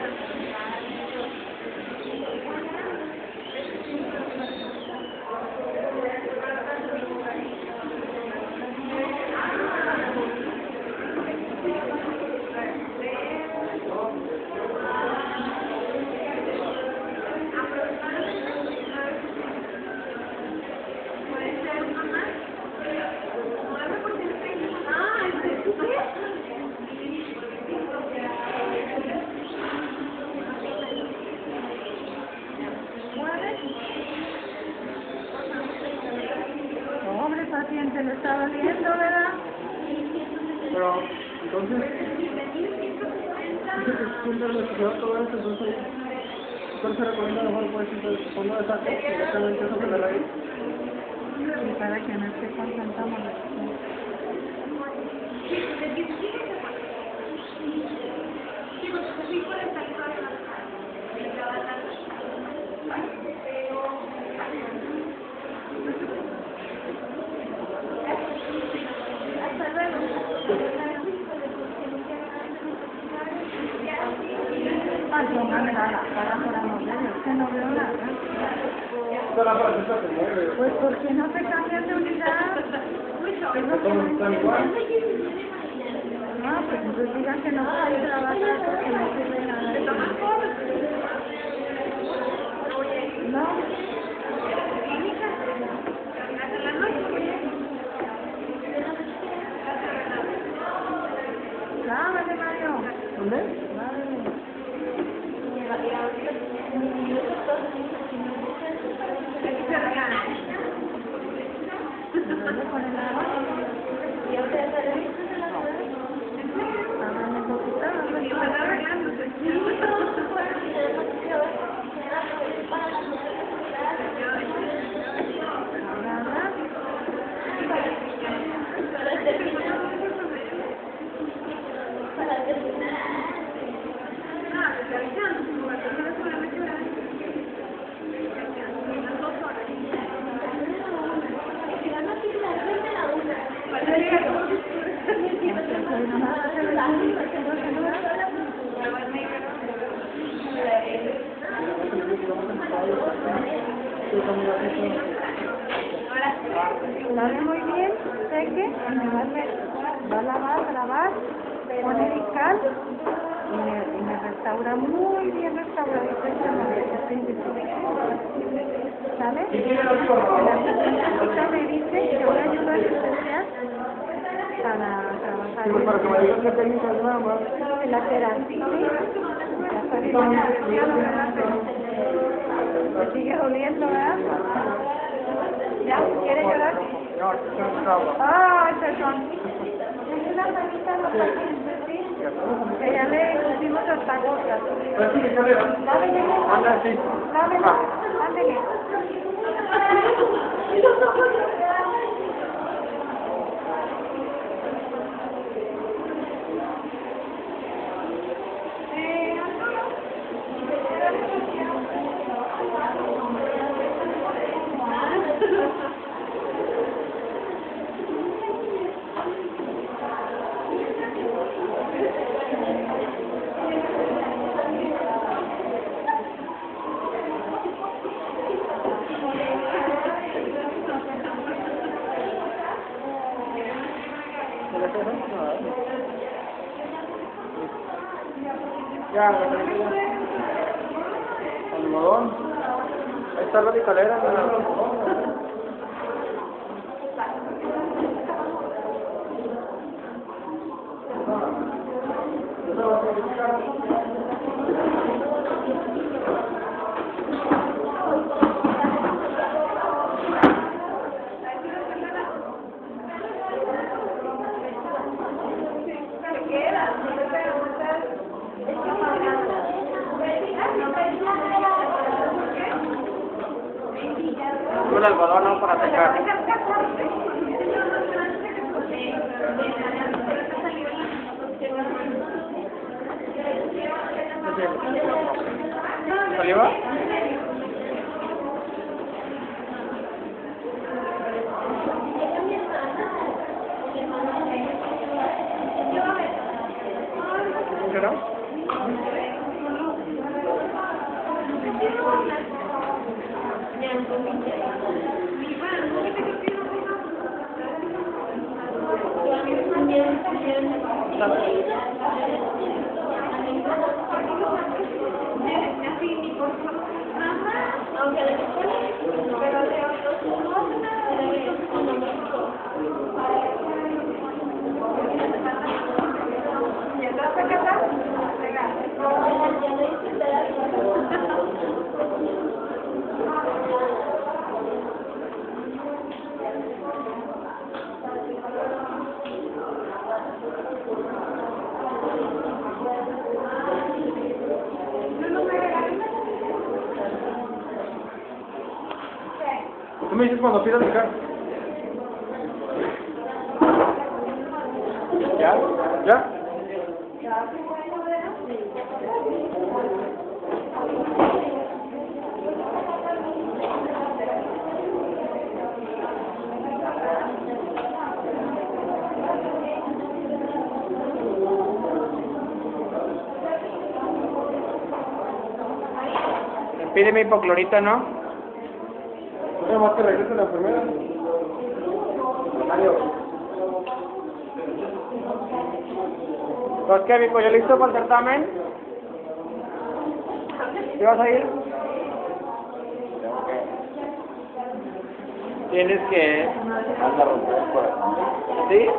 Pobre paciente, le está doliendo, ¿verdad? Pero, entonces, dice que siempre le estudió todo eso, entonces, ¿cuál se recomienda mejor? Pues, entonces, uno de esas cosas, directamente eso que le raíz. Y para que no esté concentrando la acción. Ay, póngame la lámpara para no ver, es que no veo nada. Esta lámpara sí se mueve. Pues, ¿por qué no se cambian de unidad? Es lo que Todos no están entiendo. igual. No, pues entonces digan que no pueden trabajar porque no sirve nada. No. Lávale, Mario. ¿Dónde? Lávale. ¿No le ponen nada? Háblame poquito, háblame. Nada. Lave muy bien, seque, y me va a, re- va a lavar, a lavar, pone discal y me, y me restaura muy bien restauradito este momento. ¿Sale? ¿Y quién es la última? La señorita me dice que yo le ayudo a limpiar Sí, pues para que me digas qué técnica es nada más. La terapia, la purificación, ¿te sigue doliendo, verdad? ¿Ya? ¿Quiere llorar? No, aquí se me acaba. ¡Ah, perdón! Es una manita de los pacientes, ¿sí? Que ya le pusimos hasta gotas. Pero sí, ¿qué era? Dávele, Anda, sí. dávele, Ah. dávele. Ya, algodón. Ahí está la picalera. Un algodón no para secar. ¿Saliva? ¿Qué no? Tú me dices cuando pidas dejar. ¿Ya? ¿Ya? Pídeme hipoclorito, ¿no? Nada más que regrese la enfermera. Adiós. Entonces, ¿qué, Vico? ¿Ya listo para el certamen? ¿Sí vas a ir? Tienes que... Anda a romper el corazón. ¿Sí?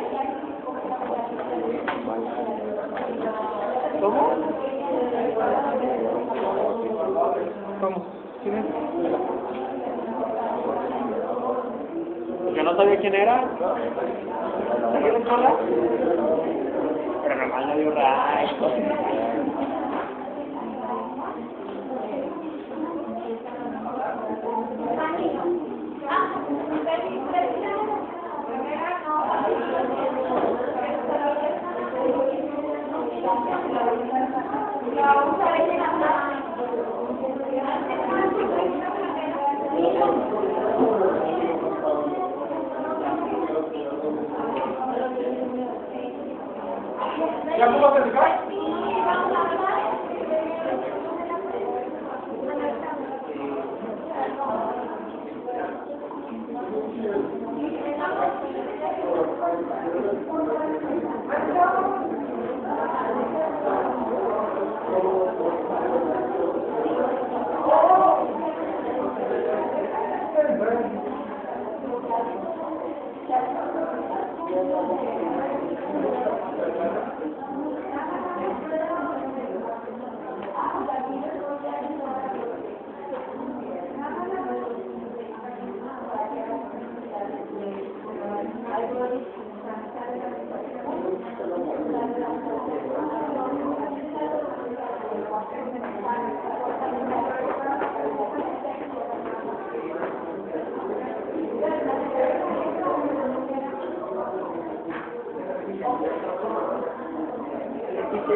¿Cómo? ¿Cómo? ¿Quién es? Yo no sabía quién era. ¿Aquí en la escuela? Pero nomás no dio rayo. ¿Ya tú vas a dejar? Thank you.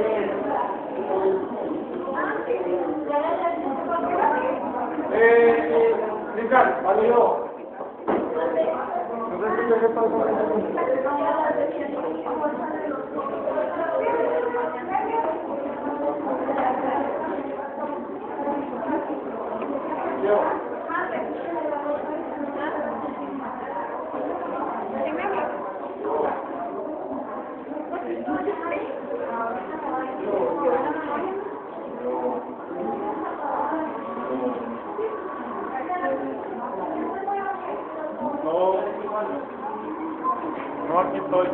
Eh, Ricardo, vale yo. No sé si qué pasa con eso. Yo. No, no, aquí estoy.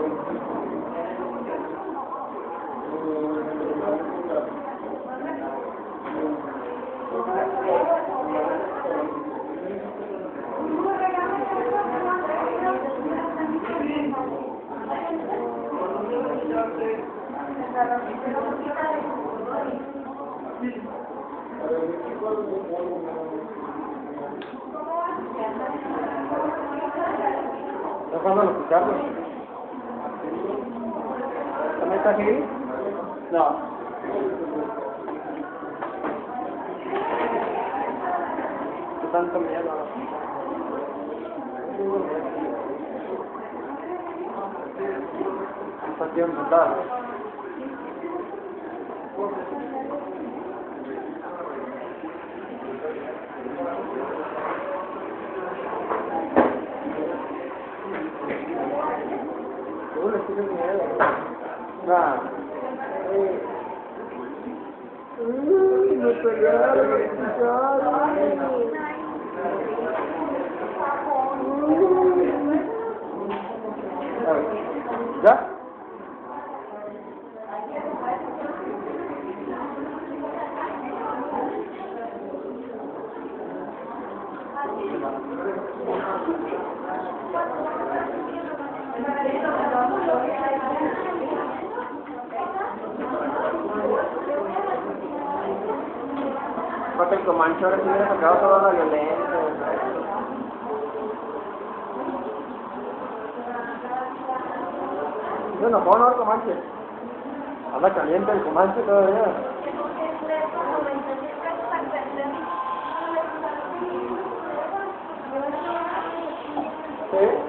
¿Estás jugando a los picardos? ¿También está aquí? No. ¿Qué tanto miedo? Está aquí enfrentado. Uy, le tienes miedo. Nah. Uy, no pelearon, ¿ya? Porque el Comanche ahora sí me ha sacado toda la violencia. Yo no puedo no el Comanche. Anda caliente el Comanche todavía. ¿Sí?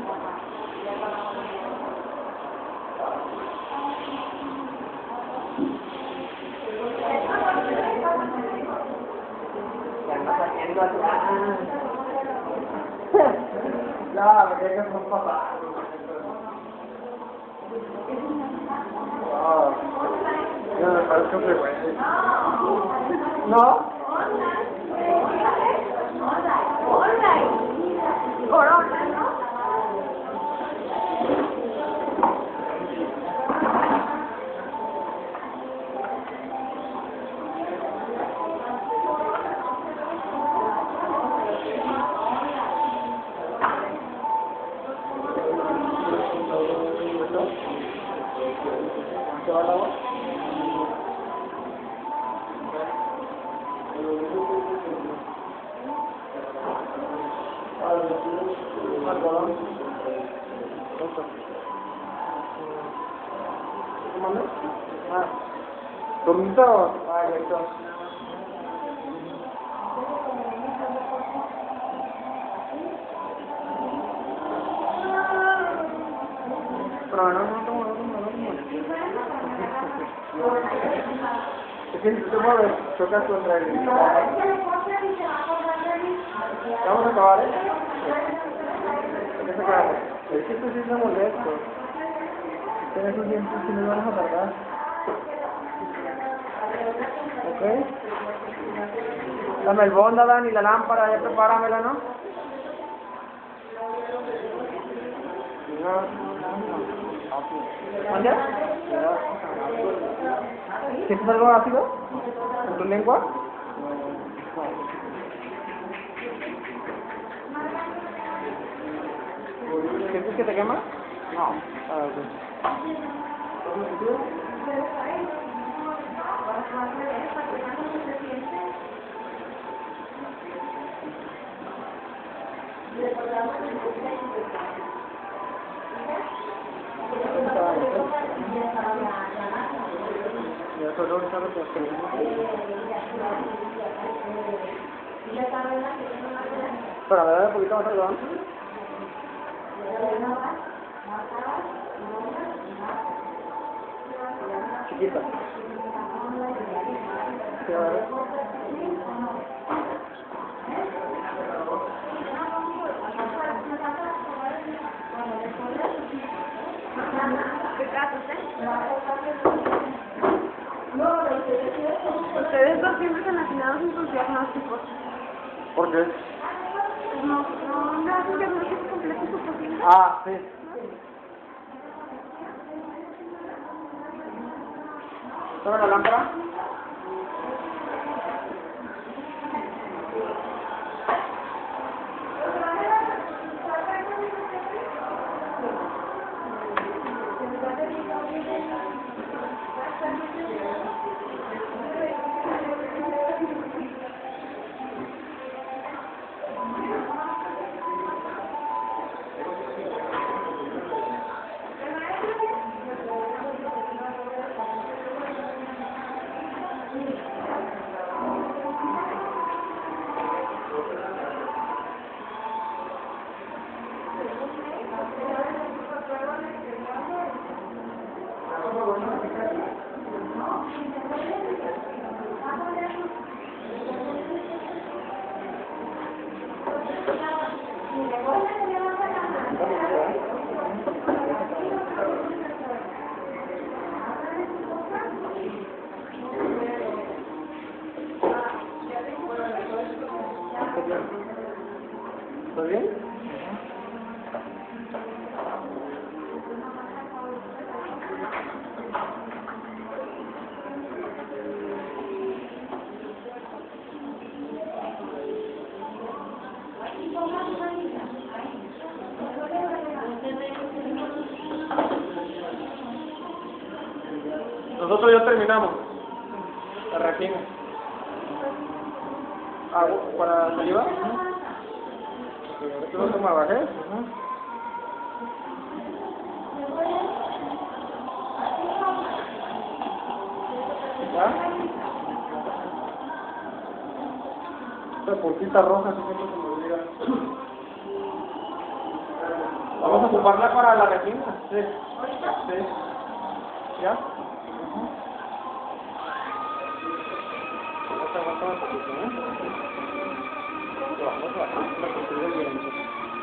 Ya, me quedé con papá. Wow. Ya me parece un frecuente. ¿No? Corona, ¿no? ¿Se va el agua? Algodón. ¿Qué mandé? Ah. ¿Dormita o? Ah, ya está. Pero no, no, no, no, no, no, no. Es que si tú te mueves, chocas contra el... Vamos a acabar, ¿eh? ¿Qué se acaba? Es que esto sí es molesto. Tienes esos dientes y no vamos a tardar. ¿Ok? Dame el bonda, Dani, la lámpara, ya prepáramela, ¿no? No. ¿Mande? ¿Sientes algo ácido en tu lengua? ¿Sientes que te quema? No. Ah, ok. Ya solo ahorita lo que Espera, me da un poquito más algodón. Chiquita. Sí, a ver. Ustedes dos siempre están afinados en sus diagnósticos. ¿Por qué? No, no, no hacen diagnósticos completos su posible. Ah, sí. ¿Toma la lámpara? ¿Está bien? Nosotros ya terminamos. La reacción. Ah, ¿para saliva? ¿Esto no se me bajé? ¿Ya? Esta puntita roja siempre se me olvida. Vamos a ocuparla para la retina. Sí. Sí. ¿Ya? Vamos a aguantar un poquito, ¿eh? Vamos a bajar la postura bien.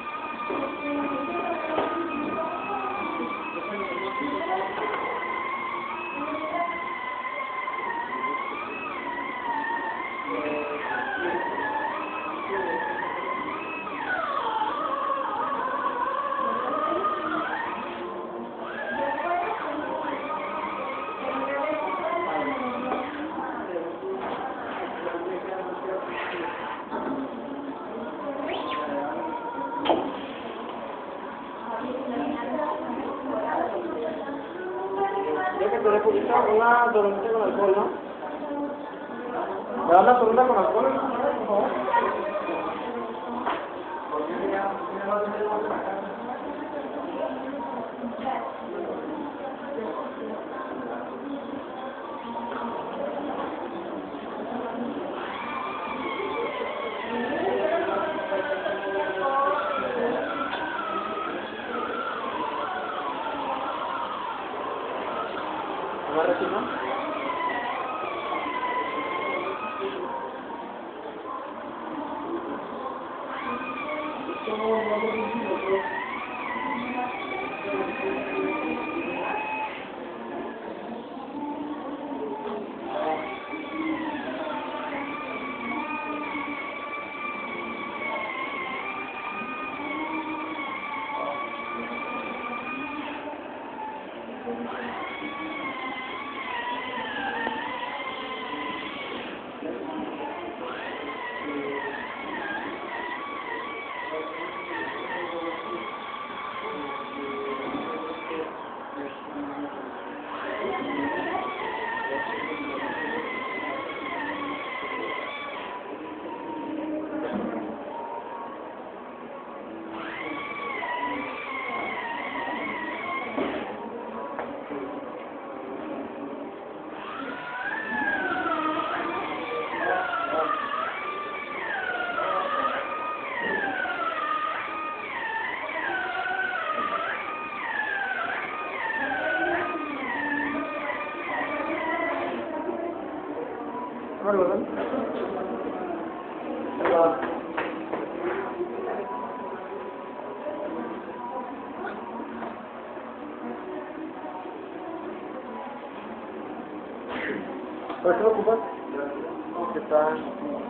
Ya que te le pusiste una tormenta con alcohol, ¿no? ¿Me das la tormenta con alcohol, por favor? ¿Más resina? Esto no, no lo algo, ¿no? Ahí va. ¿Para qué lo ocupas? ¿Qué tal?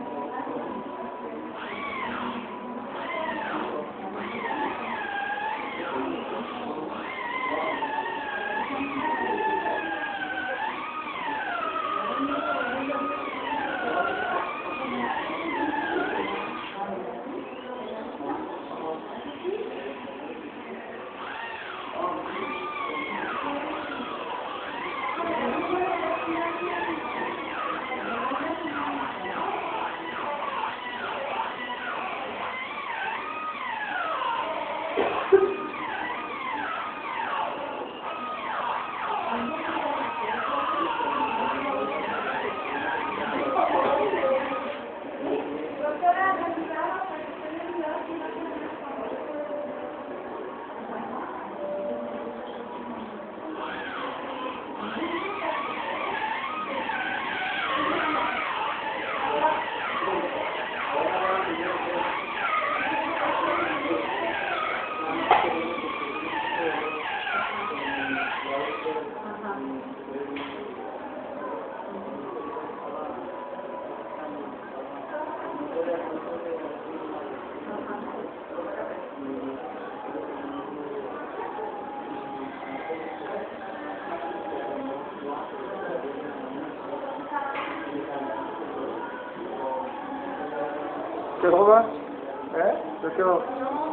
¿Qué roba? ¿Eh? ¿De qué roba?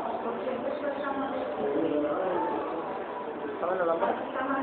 ¿Saben la lámpara?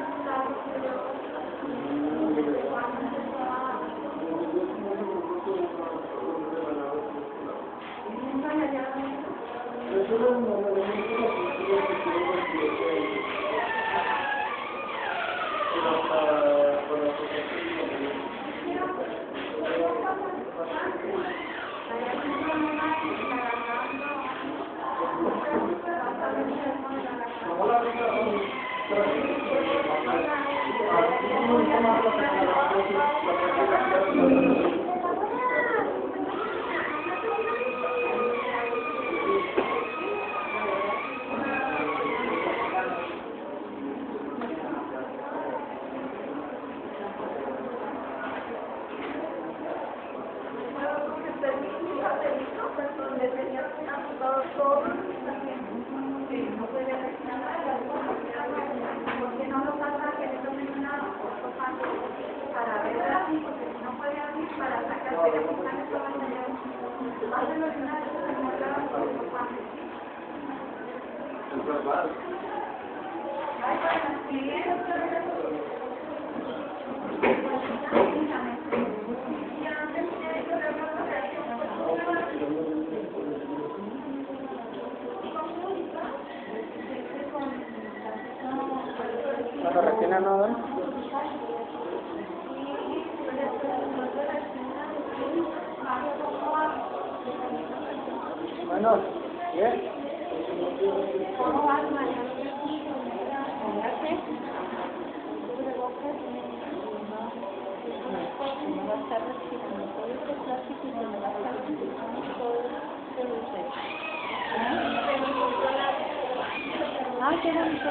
¿La retina no da? Bueno, ¿bien? ¿Cómo vas, María? No va a estar respirando todo este plástico y no va a estar respirando todo este dulce. Ah, qué bonito.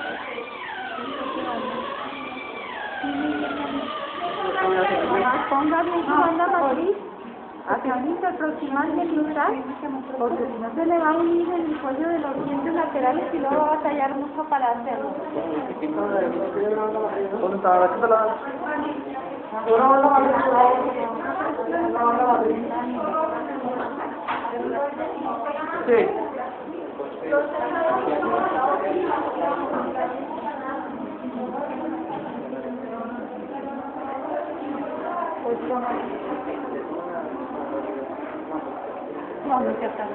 Ponga bien su banda matriz. Hacia bonito el proximal de cruzar, porque si no se le va a unir en el cuello de los dientes laterales y luego va a batallar mucho para hacerlo. ¿Dónde está? ¿Aquí está la...? Una banda matriz. Una banda matriz. Sí. Pues no, no, no se atrasa.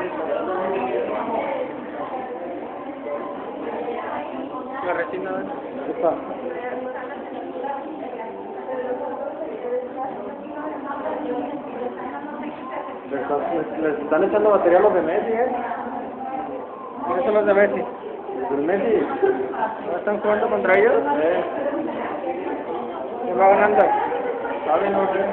La resina. ¿Qué está? Les están, les están echando batería a los de Messi, ¿eh? ¿Quiénes son los de Messi? ¿El Messi? ¿No están jugando contra ellos? Eh, ¿Quién va ganando? ¿saben no sé?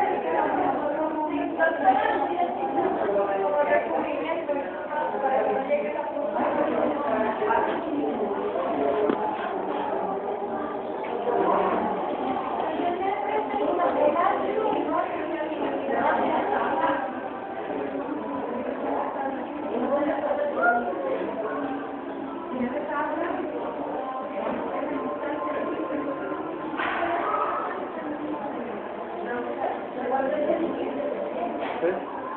¿Sí?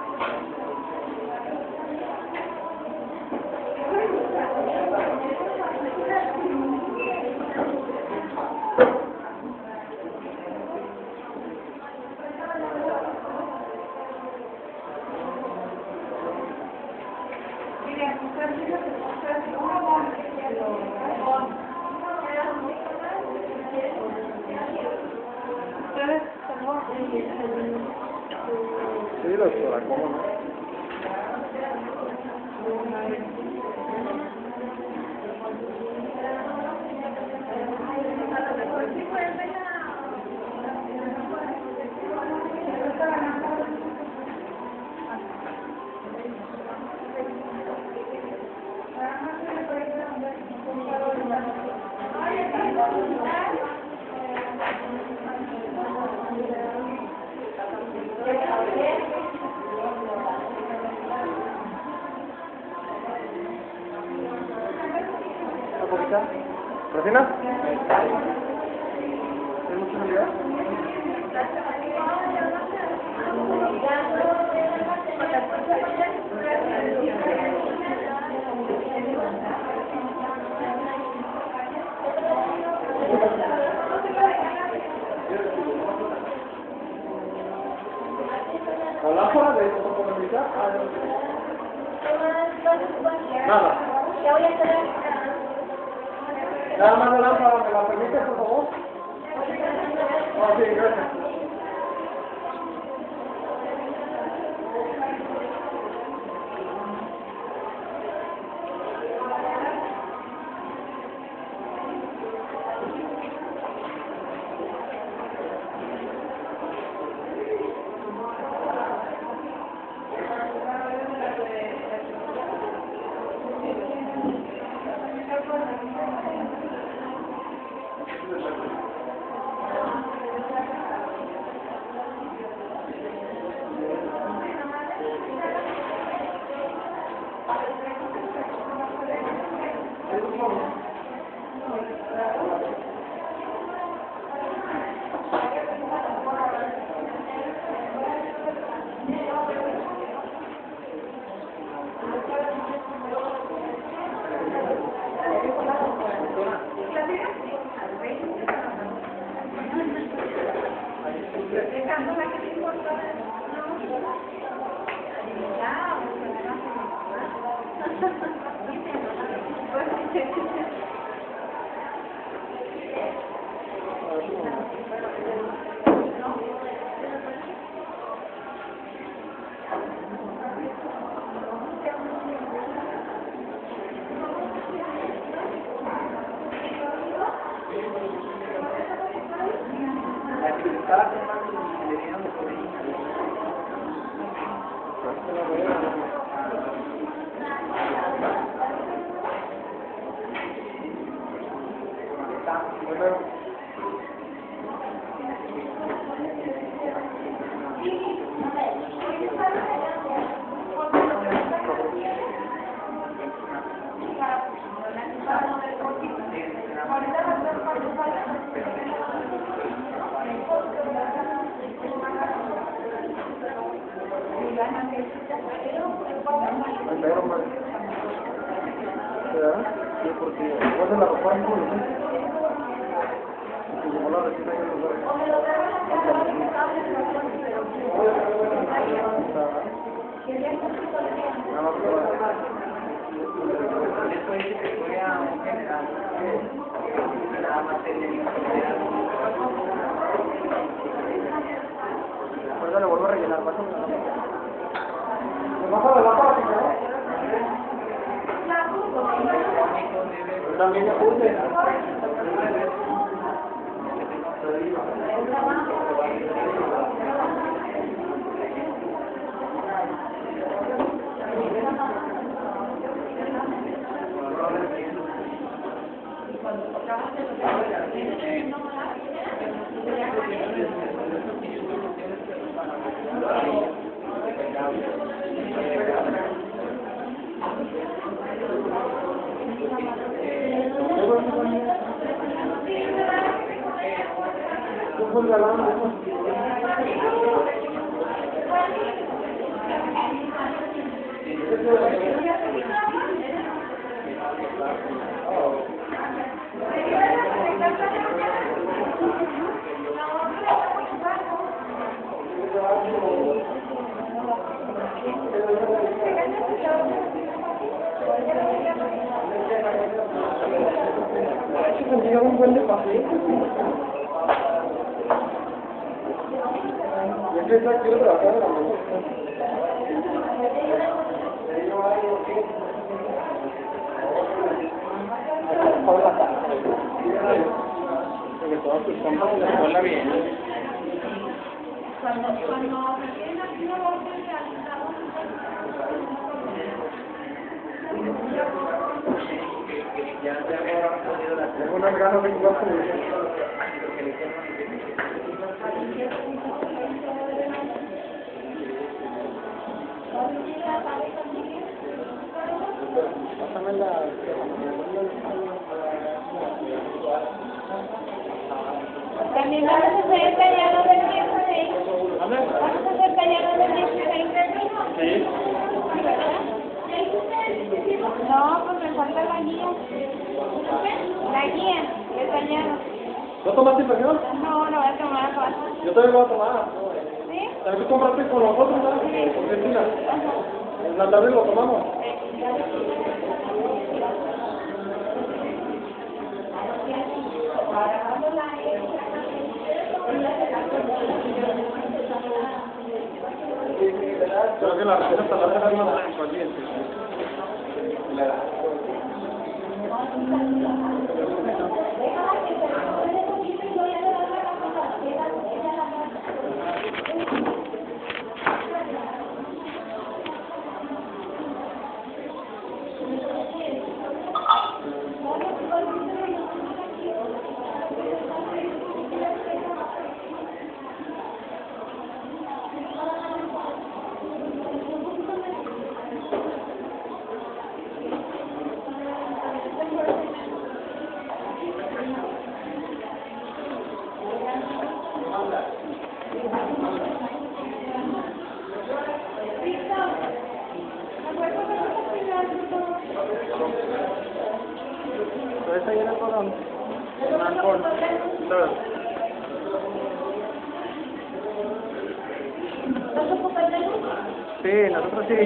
Sí, doctora, ¿cómo no? ¿Una poquita? ¿Resina? ¿Tienes mucha realidad? ¿La lámpara de fotocomunicar? Nada. Nada más la lámpara, ¿me la permite, por favor? Ah, sí, gracias. Pero, man. ¿Verdad? Sí, porque después de la ropa en culo, ¿no? Y como la resina en el lugar. Nada más. también apunte. Llega un buen de pacientes. Yo pensaba que quiero trabajar en la mañana. Porque todas tus compas se les vuela bien. Cuando, cuando recién nació la voz de realizado, Tengo unas ganas de jugar con ellos. Pásame la... También vamos a hacer el tallado del dieciséis. ¿Dónde? Vamos a hacer tallado del dieciséis. Sí. No, pues me falta la guía. La guía, el tallado. ¿No tomaste impresión? No, lo voy a tomar aparte. Yo también lo voy a tomar. ¿Sí? También tú compraste con nosotros, ¿no? Con Cristina. En la tarde lo tomamos. Creo que la receta está la dejar más en caliente. ¿Puedes seguir el cordón? Alcohol. Sí, nosotros sí.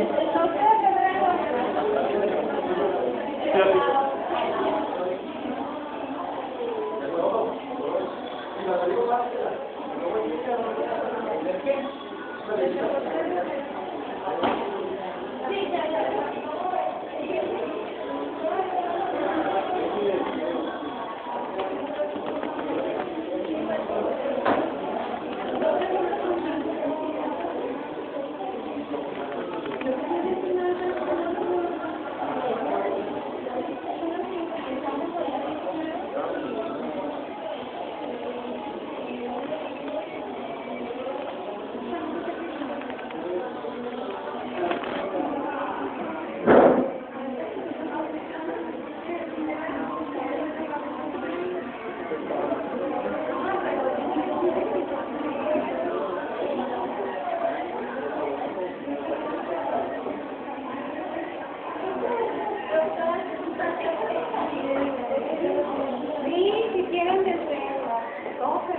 Sí, si quieren desde doce.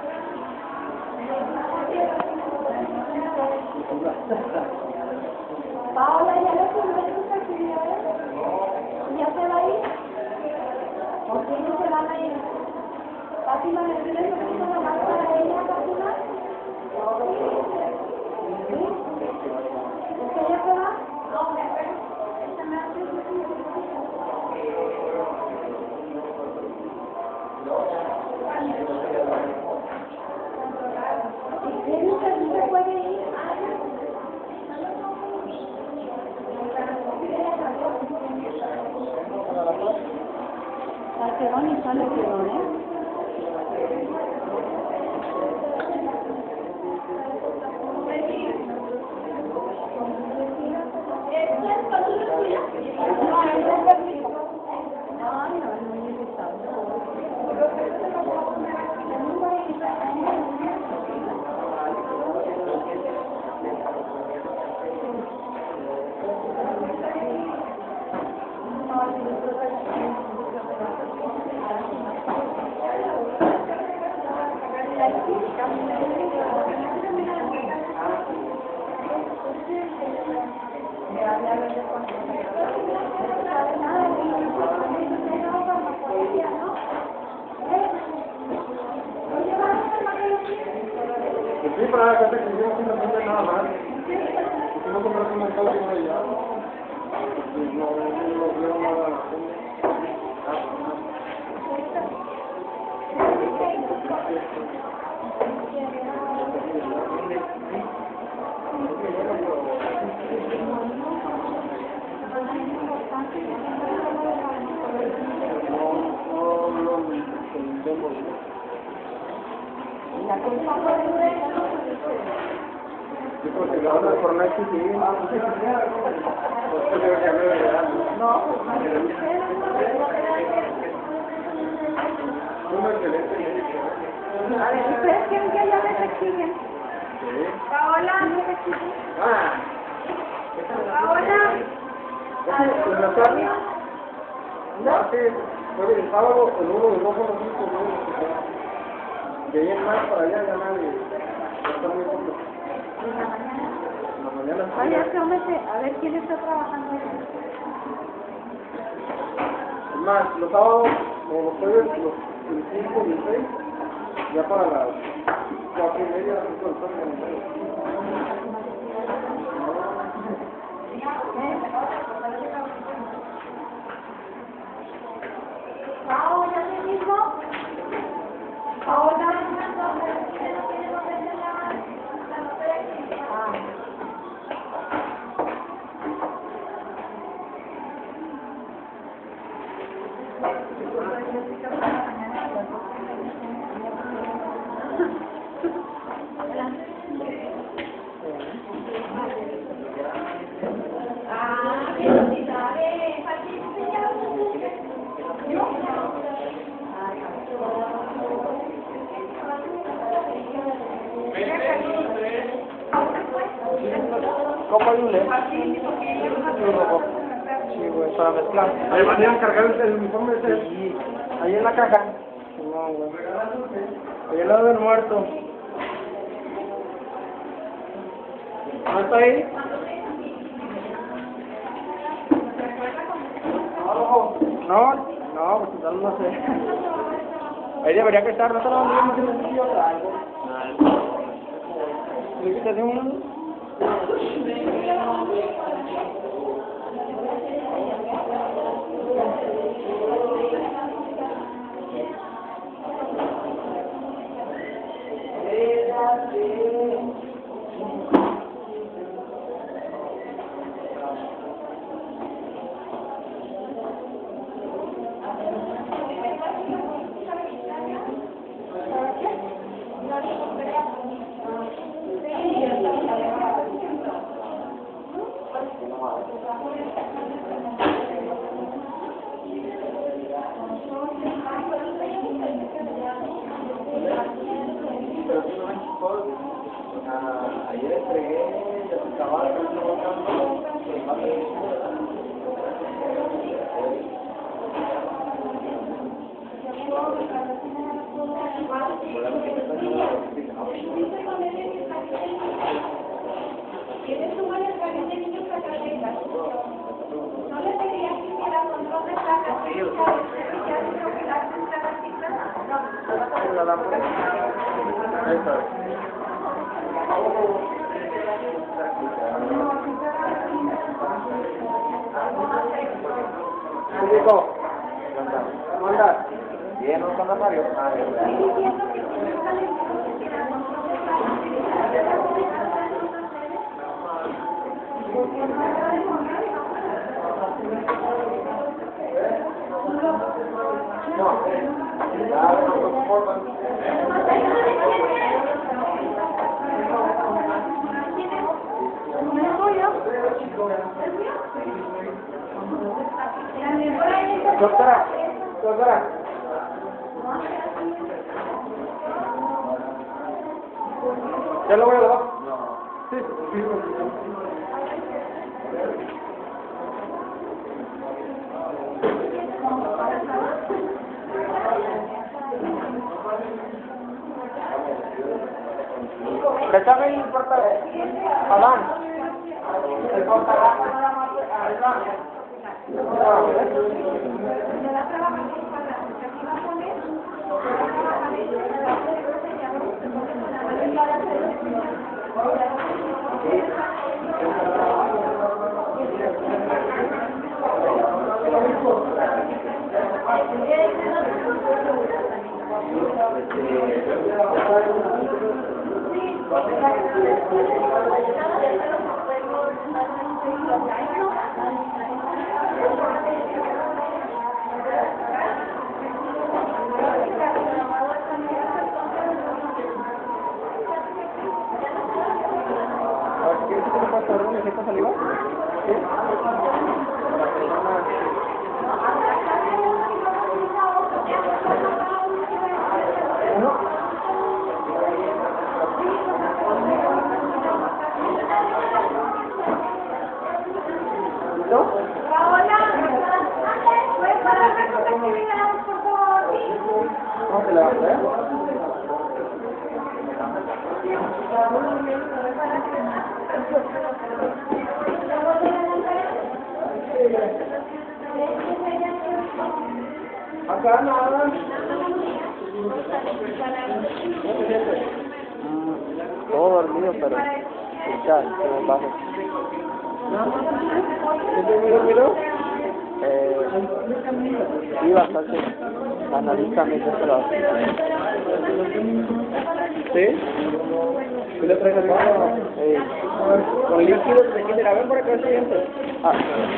Paola, ¿ya le firmé sus actividades? ¿Ya se va a ir? ¿O quiénes se van a ir? Fátima, ¿le tienes permiso nomás para ella, Fátima? ¿Sí? ¿Es que ella se va? No, me acuerdo. Esta me hace La qué bonito le quedó, ¿eh? Sí, para la casa que hicimos sin hacer nada más. Hicimos comprar un mercado y no ya. No, no vieron nada. Sí, porque la otra por Nike sí. No. Un excelente médico. A ver, ¿ustedes quieren que allá les exigen? Sí. Paola, Ah. Paola, ¿En la tarde? Ya, sí. Fue el sábado, el uno de dos a las cinco, ¿no? De ahí en más para allá ya nadie. Ya está muy poco. En la mañana. En la mañana sí. Vaya, asómese, a ver quién está trabajando ahí. Es más, los sábados, o los jueves, los el cinco y el seis, ya para las cuatro y media, cinco del tarde. Paola, ¿ya mismo? Paola. Ah. Copa de hule. Sí, güey, para mezclar. Ahí van a ir a cargar el, el uniforme ese. Sí, ahí en la caja. No, güey. Ahí al lado del muerto. ¿No está ahí? No, no, pues no, no sé. Ahí debería que estar, no te lo van a decir un idiota o algo. ¿Le quitas de uno? Ayer entregué los caballos, ¿tienes un buen carnet de niños católicas? ¿No le pedías que hiciera control de placas? Sí, yo La lámpara. Ahí está. ¿Qué dijo? ¿Cómo andas? bien, ¿no están Mario? Ah, No, Doctora, doctora. ¿Ya lo voy a lavar? Sí, sí. ¿Qué tal el porta? Adán. El porta arriba. ¿Quieres que te pase algún efecto saliva? ¿Sí? ¿Uno? ¿Dos? ¿Cómo te levantas, eh? Acá nada. ¿Cómo te sientes? Mm, todo dormido, pero ya, como bajo. ¿Sientes muy dormido? Eh, sí, bastante. La nariz también se se va. ¿Sí? ¿Tú le traes el baño? Eh, con líquidos de kinder. A ver, por acá el siguiente. Ah,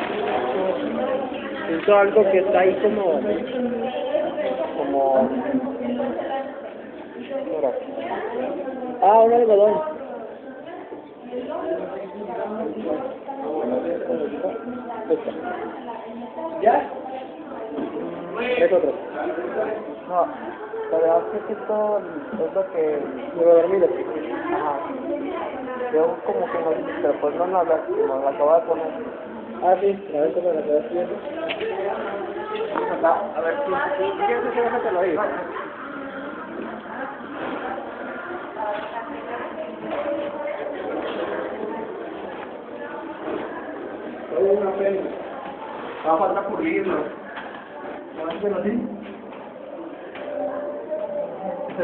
siento algo que está ahí como... como... Mira. Ah, un algodón. ¿Ya? Es otro. No, la verdad es que esto es lo que... Me voy a dormir. Ajá. Yo como que no sé, pero pues no nos la, nos la acabo de poner. Ah, sí, a ver cómo la quedas viendo. A ver, si, si quieres que déjatelo ahí. Oye, una pena. Va a falta pulirlo. ¿No es así? Sí.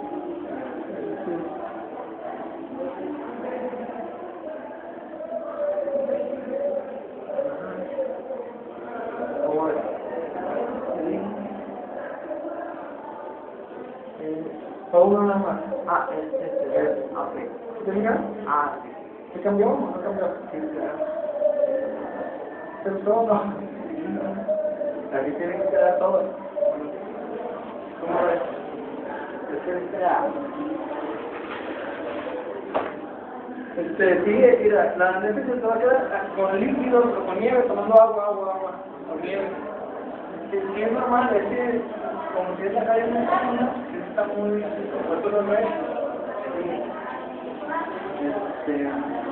¿Cómo es? ¿Fue uno nada más? Ah, este, este, este. Ah, ok. ¿Te fijas? Ah, sí. ¿Se cambió o no cambió? Sí, claro. ¿Te gustó o no? Aquí tienen que quedar todos. ¿Cómo ves? ¿Qué tienes que dar? Este, sí, mira, la neta se te va a quedar con líquidos o con nieve, tomando agua, agua, agua, con nieve. Sí, sí, es normal, es que como si es la calle muy profunda, está muy, como tú lo ves. Este,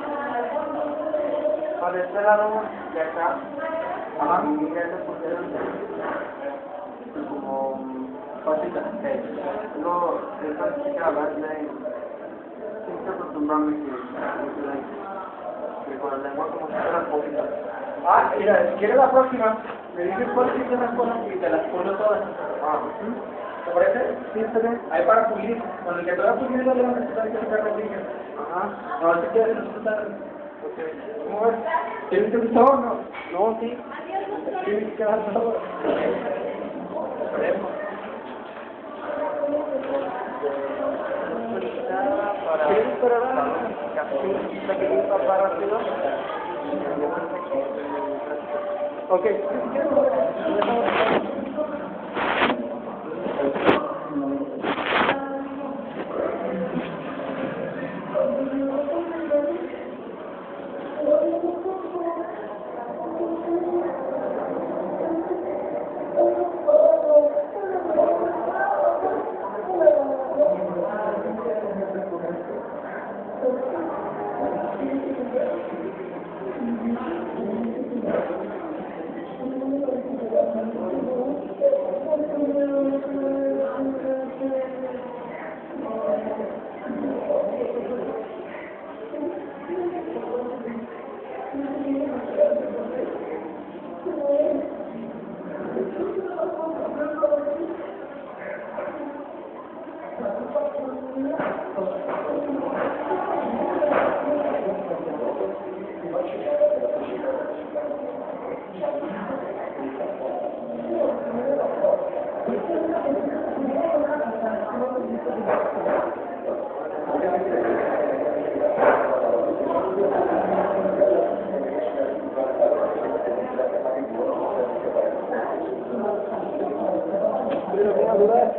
para este lado de acá, ajá, y ya se pusieron como fácil de hacer. Luego, eso sí que hablar de... Estoy acostumbrando que, que con la lengua como si fuera poquito. Ah, mira, si quieres la próxima, me dices cuáles son las cosas y te las pongo todas. Ah, ¿sí? ¿Te parece? Sí, está bien. Ahí para pulir. Con el que te va a pulir no le vas a necesitar que sacar la línea. Ajá. No, si quieres necesitar. ¿Cómo ves? ¿Tienes que gustar o no? No, sí. Tienes que quedar todo. Veremos. ¿Quieres esperar a la que limpia para rápido? Ok. ¿Tienes alguna duda?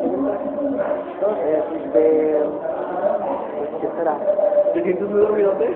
Este, pues, ¿qué será? ¿Te sientes muy dormidote?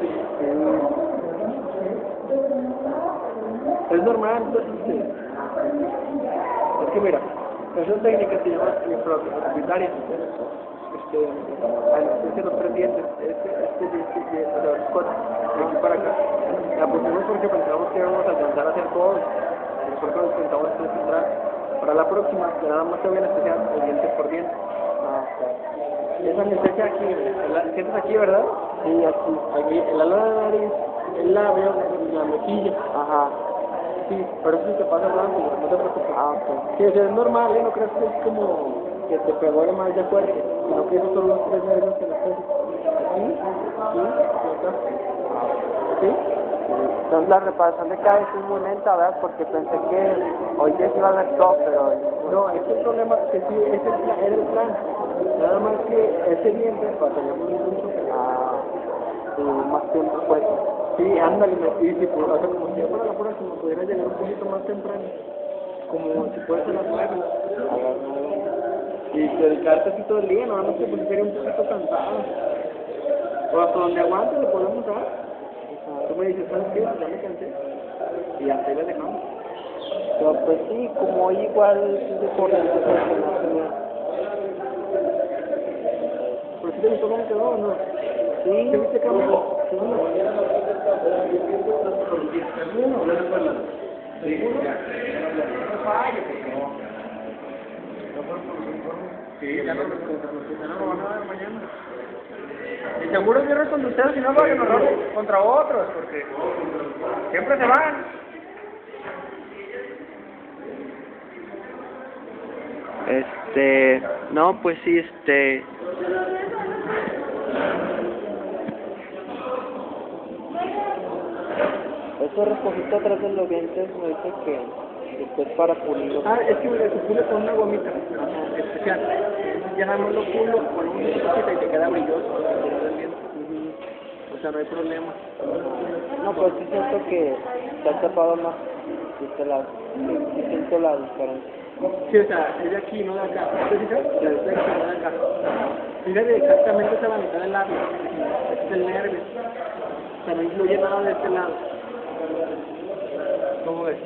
Es normal, entonces, sí. Es que mira, esa técnica se llama microorbitária. Este, anestesia los tres dientes, este, este, este, este, o sea, los cuatro, de aquí para acá. La pusimos porque pensábamos que íbamos a alcanzar a hacer todo, por eso intentamos concentrar. Para la próxima, que nada más te voy a anestesiar el diente por diente. Ah, ok. Esa anestesia aquí, la sientes aquí, ¿verdad? Sí, aquí. Aquí, el ala de la nariz, el labio, la mejilla. Ajá. Sí, pero eso sí te pasa rápido, no te preocupes. Ah, ok. Sí, o sea, es normal, ¿eh? No crees que es como que te pegó el mal de fuerte, sino que esos son los tres nervios que nos pegan. Aquí, aquí, y acá. ¿Sí? Entonces la reparación de cada vez es muy lenta, ¿verdad? Porque pensé que hoy ya se iba a ver todo, pero... No, es el problema que sí, ese es la- era el plan. Nada más que ese diente batallamos mucho. Ah, y más tiempo pues. Sí, ándale, me- y si puedo, o sea, como si ya para la próxima pudiera llegar un poquito más temprano, como si puede ser a las nueve, A ver, y dedicarte así todo el día, nada más que pues sería un poquito cansado. O hasta donde aguante le podemos dar. Tú me dices, ¿sabes qué? Ya me cansé. Y hasta ahí le dejamos. pero pues sí, como hoy igual sí se corre, entonces no se me... ¿Pero si te gustó cómo quedó o no? Sí, ¿Qué viste cambio? sí. Sí, ya no lo van a ver mañana. Y seguro cierran contra ustedes y no lo hagan horror contra otros, porque siempre se van. Este, no, pues sí, este... Eso recogiste atrás de los dientes, me dice que después para pulirlo. Ah, es que se pule con una gomita especial. Ya nada más lo pulo, ponemos una cosita y te queda brilloso. O sea, no hay problema. No, pues sí siento que te has tapado más. Sí, te la, sí, sí siento la diferencia. Sí, o sea, es de aquí, no de acá. ¿Te fijas? La de aquí, no de acá. Fíjate exactamente esa la mitad del labio. Este es el nervio. O sea, no incluye nada de este lado. ¿Cómo ves?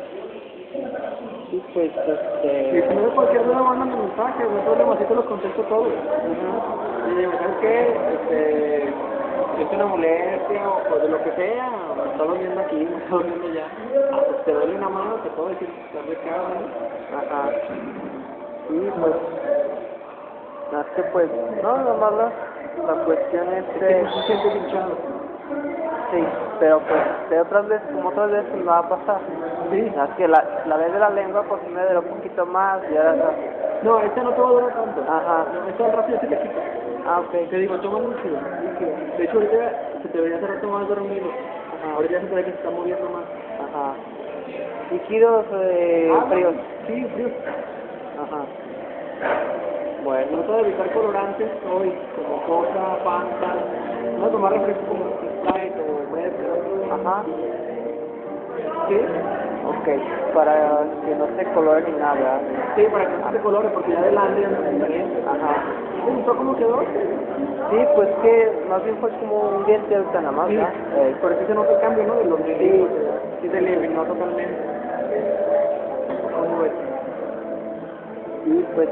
Sí, pues, Y si este... no de cualquier duda, mándame mensaje, no hay problema, así te los contesto todos. Y digo, ¿sabes qué? Este, si es una molestia o pues, de lo que sea, me está doliendo aquí, me está doliendo allá. Ah, pues te duele una mano, te puedo decir, estás de cara, ¿no? Ajá. Sí, pues... No, es que pues... No, nomás la, la cuestión es... Es que Eh, no se siente hinchado. sí, pero pues de otras veces, como otras veces me va a pasar. Sí. Es que la, la vez de la lengua pues me duró un poquito más y ahora... No, esta no te va a durar tanto. Ajá. No, esta al rápido se te quita. Ah, ok. Te digo, toma mucho. De hecho, ahorita se te debería hacer rato más dormido. Ajá. Ahorita ya se te ve que se está moviendo más. Ajá. Líquidos eh, Ah, fríos. Sí, fríos. Ajá. Bueno. Trata de evitar colorantes hoy, como coca, Fanta. No tomar refresco como Sprite o Red. Ajá. ¿Sí? Ok. Para que no se colore ni nada, ¿verdad? Sí, para que no se colore, porque ya adelante ya no es diferente. Ajá. ¿Te gustó cómo quedó? Sí, pues que más bien fue como un diente ahorita nada más, Sí, ¿verdad? Eh, pero sí se nota el cambio, ¿no? De los Sí. sí, sí se eliminó totalmente. ¿Cómo ves? sí, pues...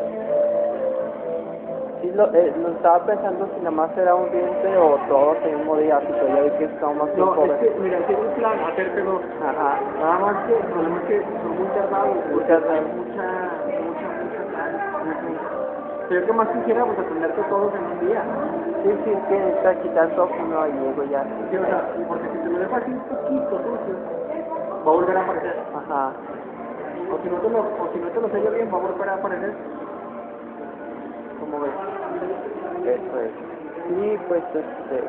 Sí, lo, eh, lo estaba pensando si nada más era un diente o todos el mismo día, pero ya vi que estaba más No, tiempo. es que, mira, tiene un plan, hacértelo. Ajá. Nada más que el problema es que son muy tardados, Muy tardados. hay mucha, mucha, mucha plan. Pero yo que más quisiera, pues, atenderte todos en un día. Sí, sí, es que necesita quitar todo uno y luego ya. Sí, o sea, porque si te lo dejo así un poquito sucio, va a volver a aparecer. Ajá. O si no te lo, o si no te lo sello bien, va a volver a aparecer. ¿Cómo ves? Eso es. Sí, pues este...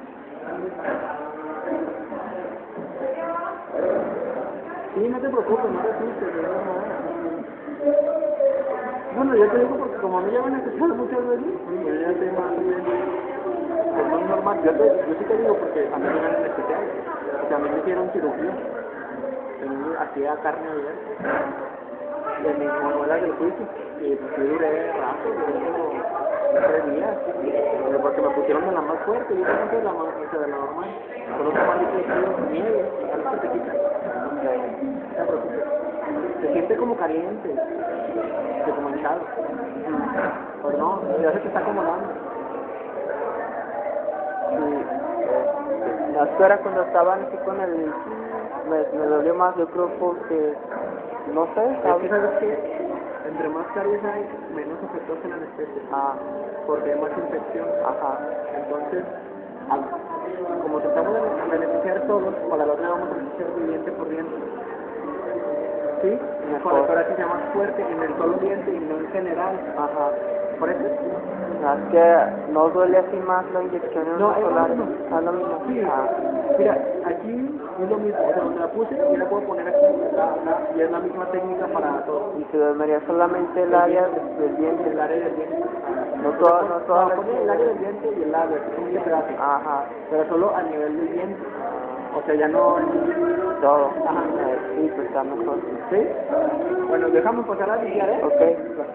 Sí, no te preocupes, no te asustes, de verdad, no. Bueno, yo te digo porque como a mí ya me han escuchado muchas veces, yo ya sé más o menos. Es muy normal. Yo, te, yo sí te digo porque a mí me ganan especial. O sea, a mí me hicieron cirugía. A mí me hacía carne abierta. de mis memorias del juicio. Y pues sí duré rato, duré como tres días. eh, Porque me pusieron de la más fuerte, yo creo que de la más, o sea, de la normal. Solo tomar líquido nieve, algo que te quita. No te preocupes. Se siente como caliente, de como hinchado. Pero no, ya se te está acomodando. La espera cuando estaban así con el... Me, me dolió más, yo creo, porque... No sé, Es que ¿sabes? sabes que entre más caries hay, menos efectos en la anestesia. Ah, Porque hay más infección. ajá. Entonces, al- como tratamos de beneficiar todos, para la otra vamos a beneficiar diente por diente. ¿Sí? Mejor. Por eso ahora sí sea más fuerte en el solo diente y no en general. Ajá. ¿Por eso? Es que no duele así más la inyección en No, una es lo solar. mismo. Ah, lo mismo. Sí. Ah, Mira, aquí es lo mismo. O sea, donde la puse, yo la puedo poner aquí. la- la- y es la misma técnica para todos. y se duermería solamente el área del diente. El área del diente. No toda, no toda No, la... pone el área del diente y el labio, que son diez pedazos. Ajá. Pero solo a nivel del diente. O sea, ya no... Todo. Ajá. Eh, sí, pues está mejor. ¿Sí? Bueno, dejamos pasar a limpiar, ¿eh? Ok.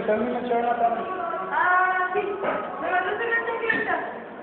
también me echaron la tarde. Ah, sí. Me va a hacer la chaqueta.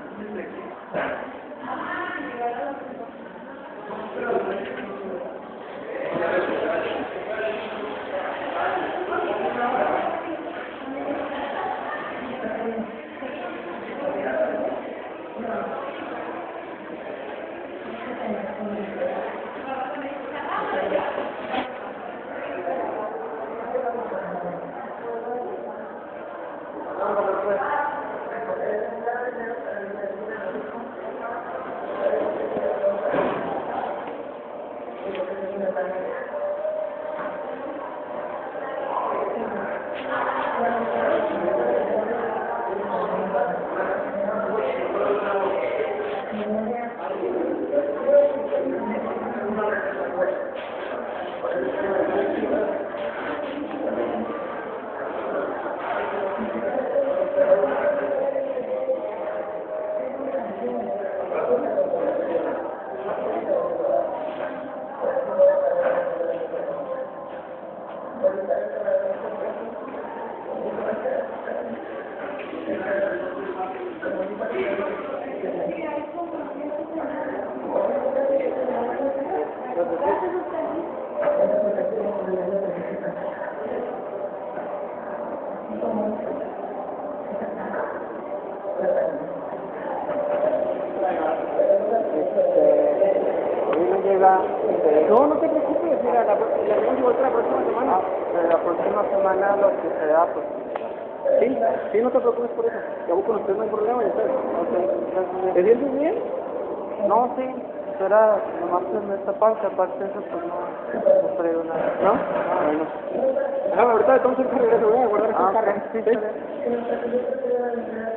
No, no te preocupes, mira, la, la tenemos igual que la próxima semana. Ah, la próxima semana lo que se da, pues. Sí, sí, no te preocupes por eso. Ya voy con usted, no hay problema, ya sabes. Okay. ¿Te sientes bien? No, sí, será nomás en esta parte, aparte de eso, pues no, no traigo nada. ¿No? Ah, bueno. Déjame, ahorita entonces regreso, voy a guardar esta carga. Sí, sí.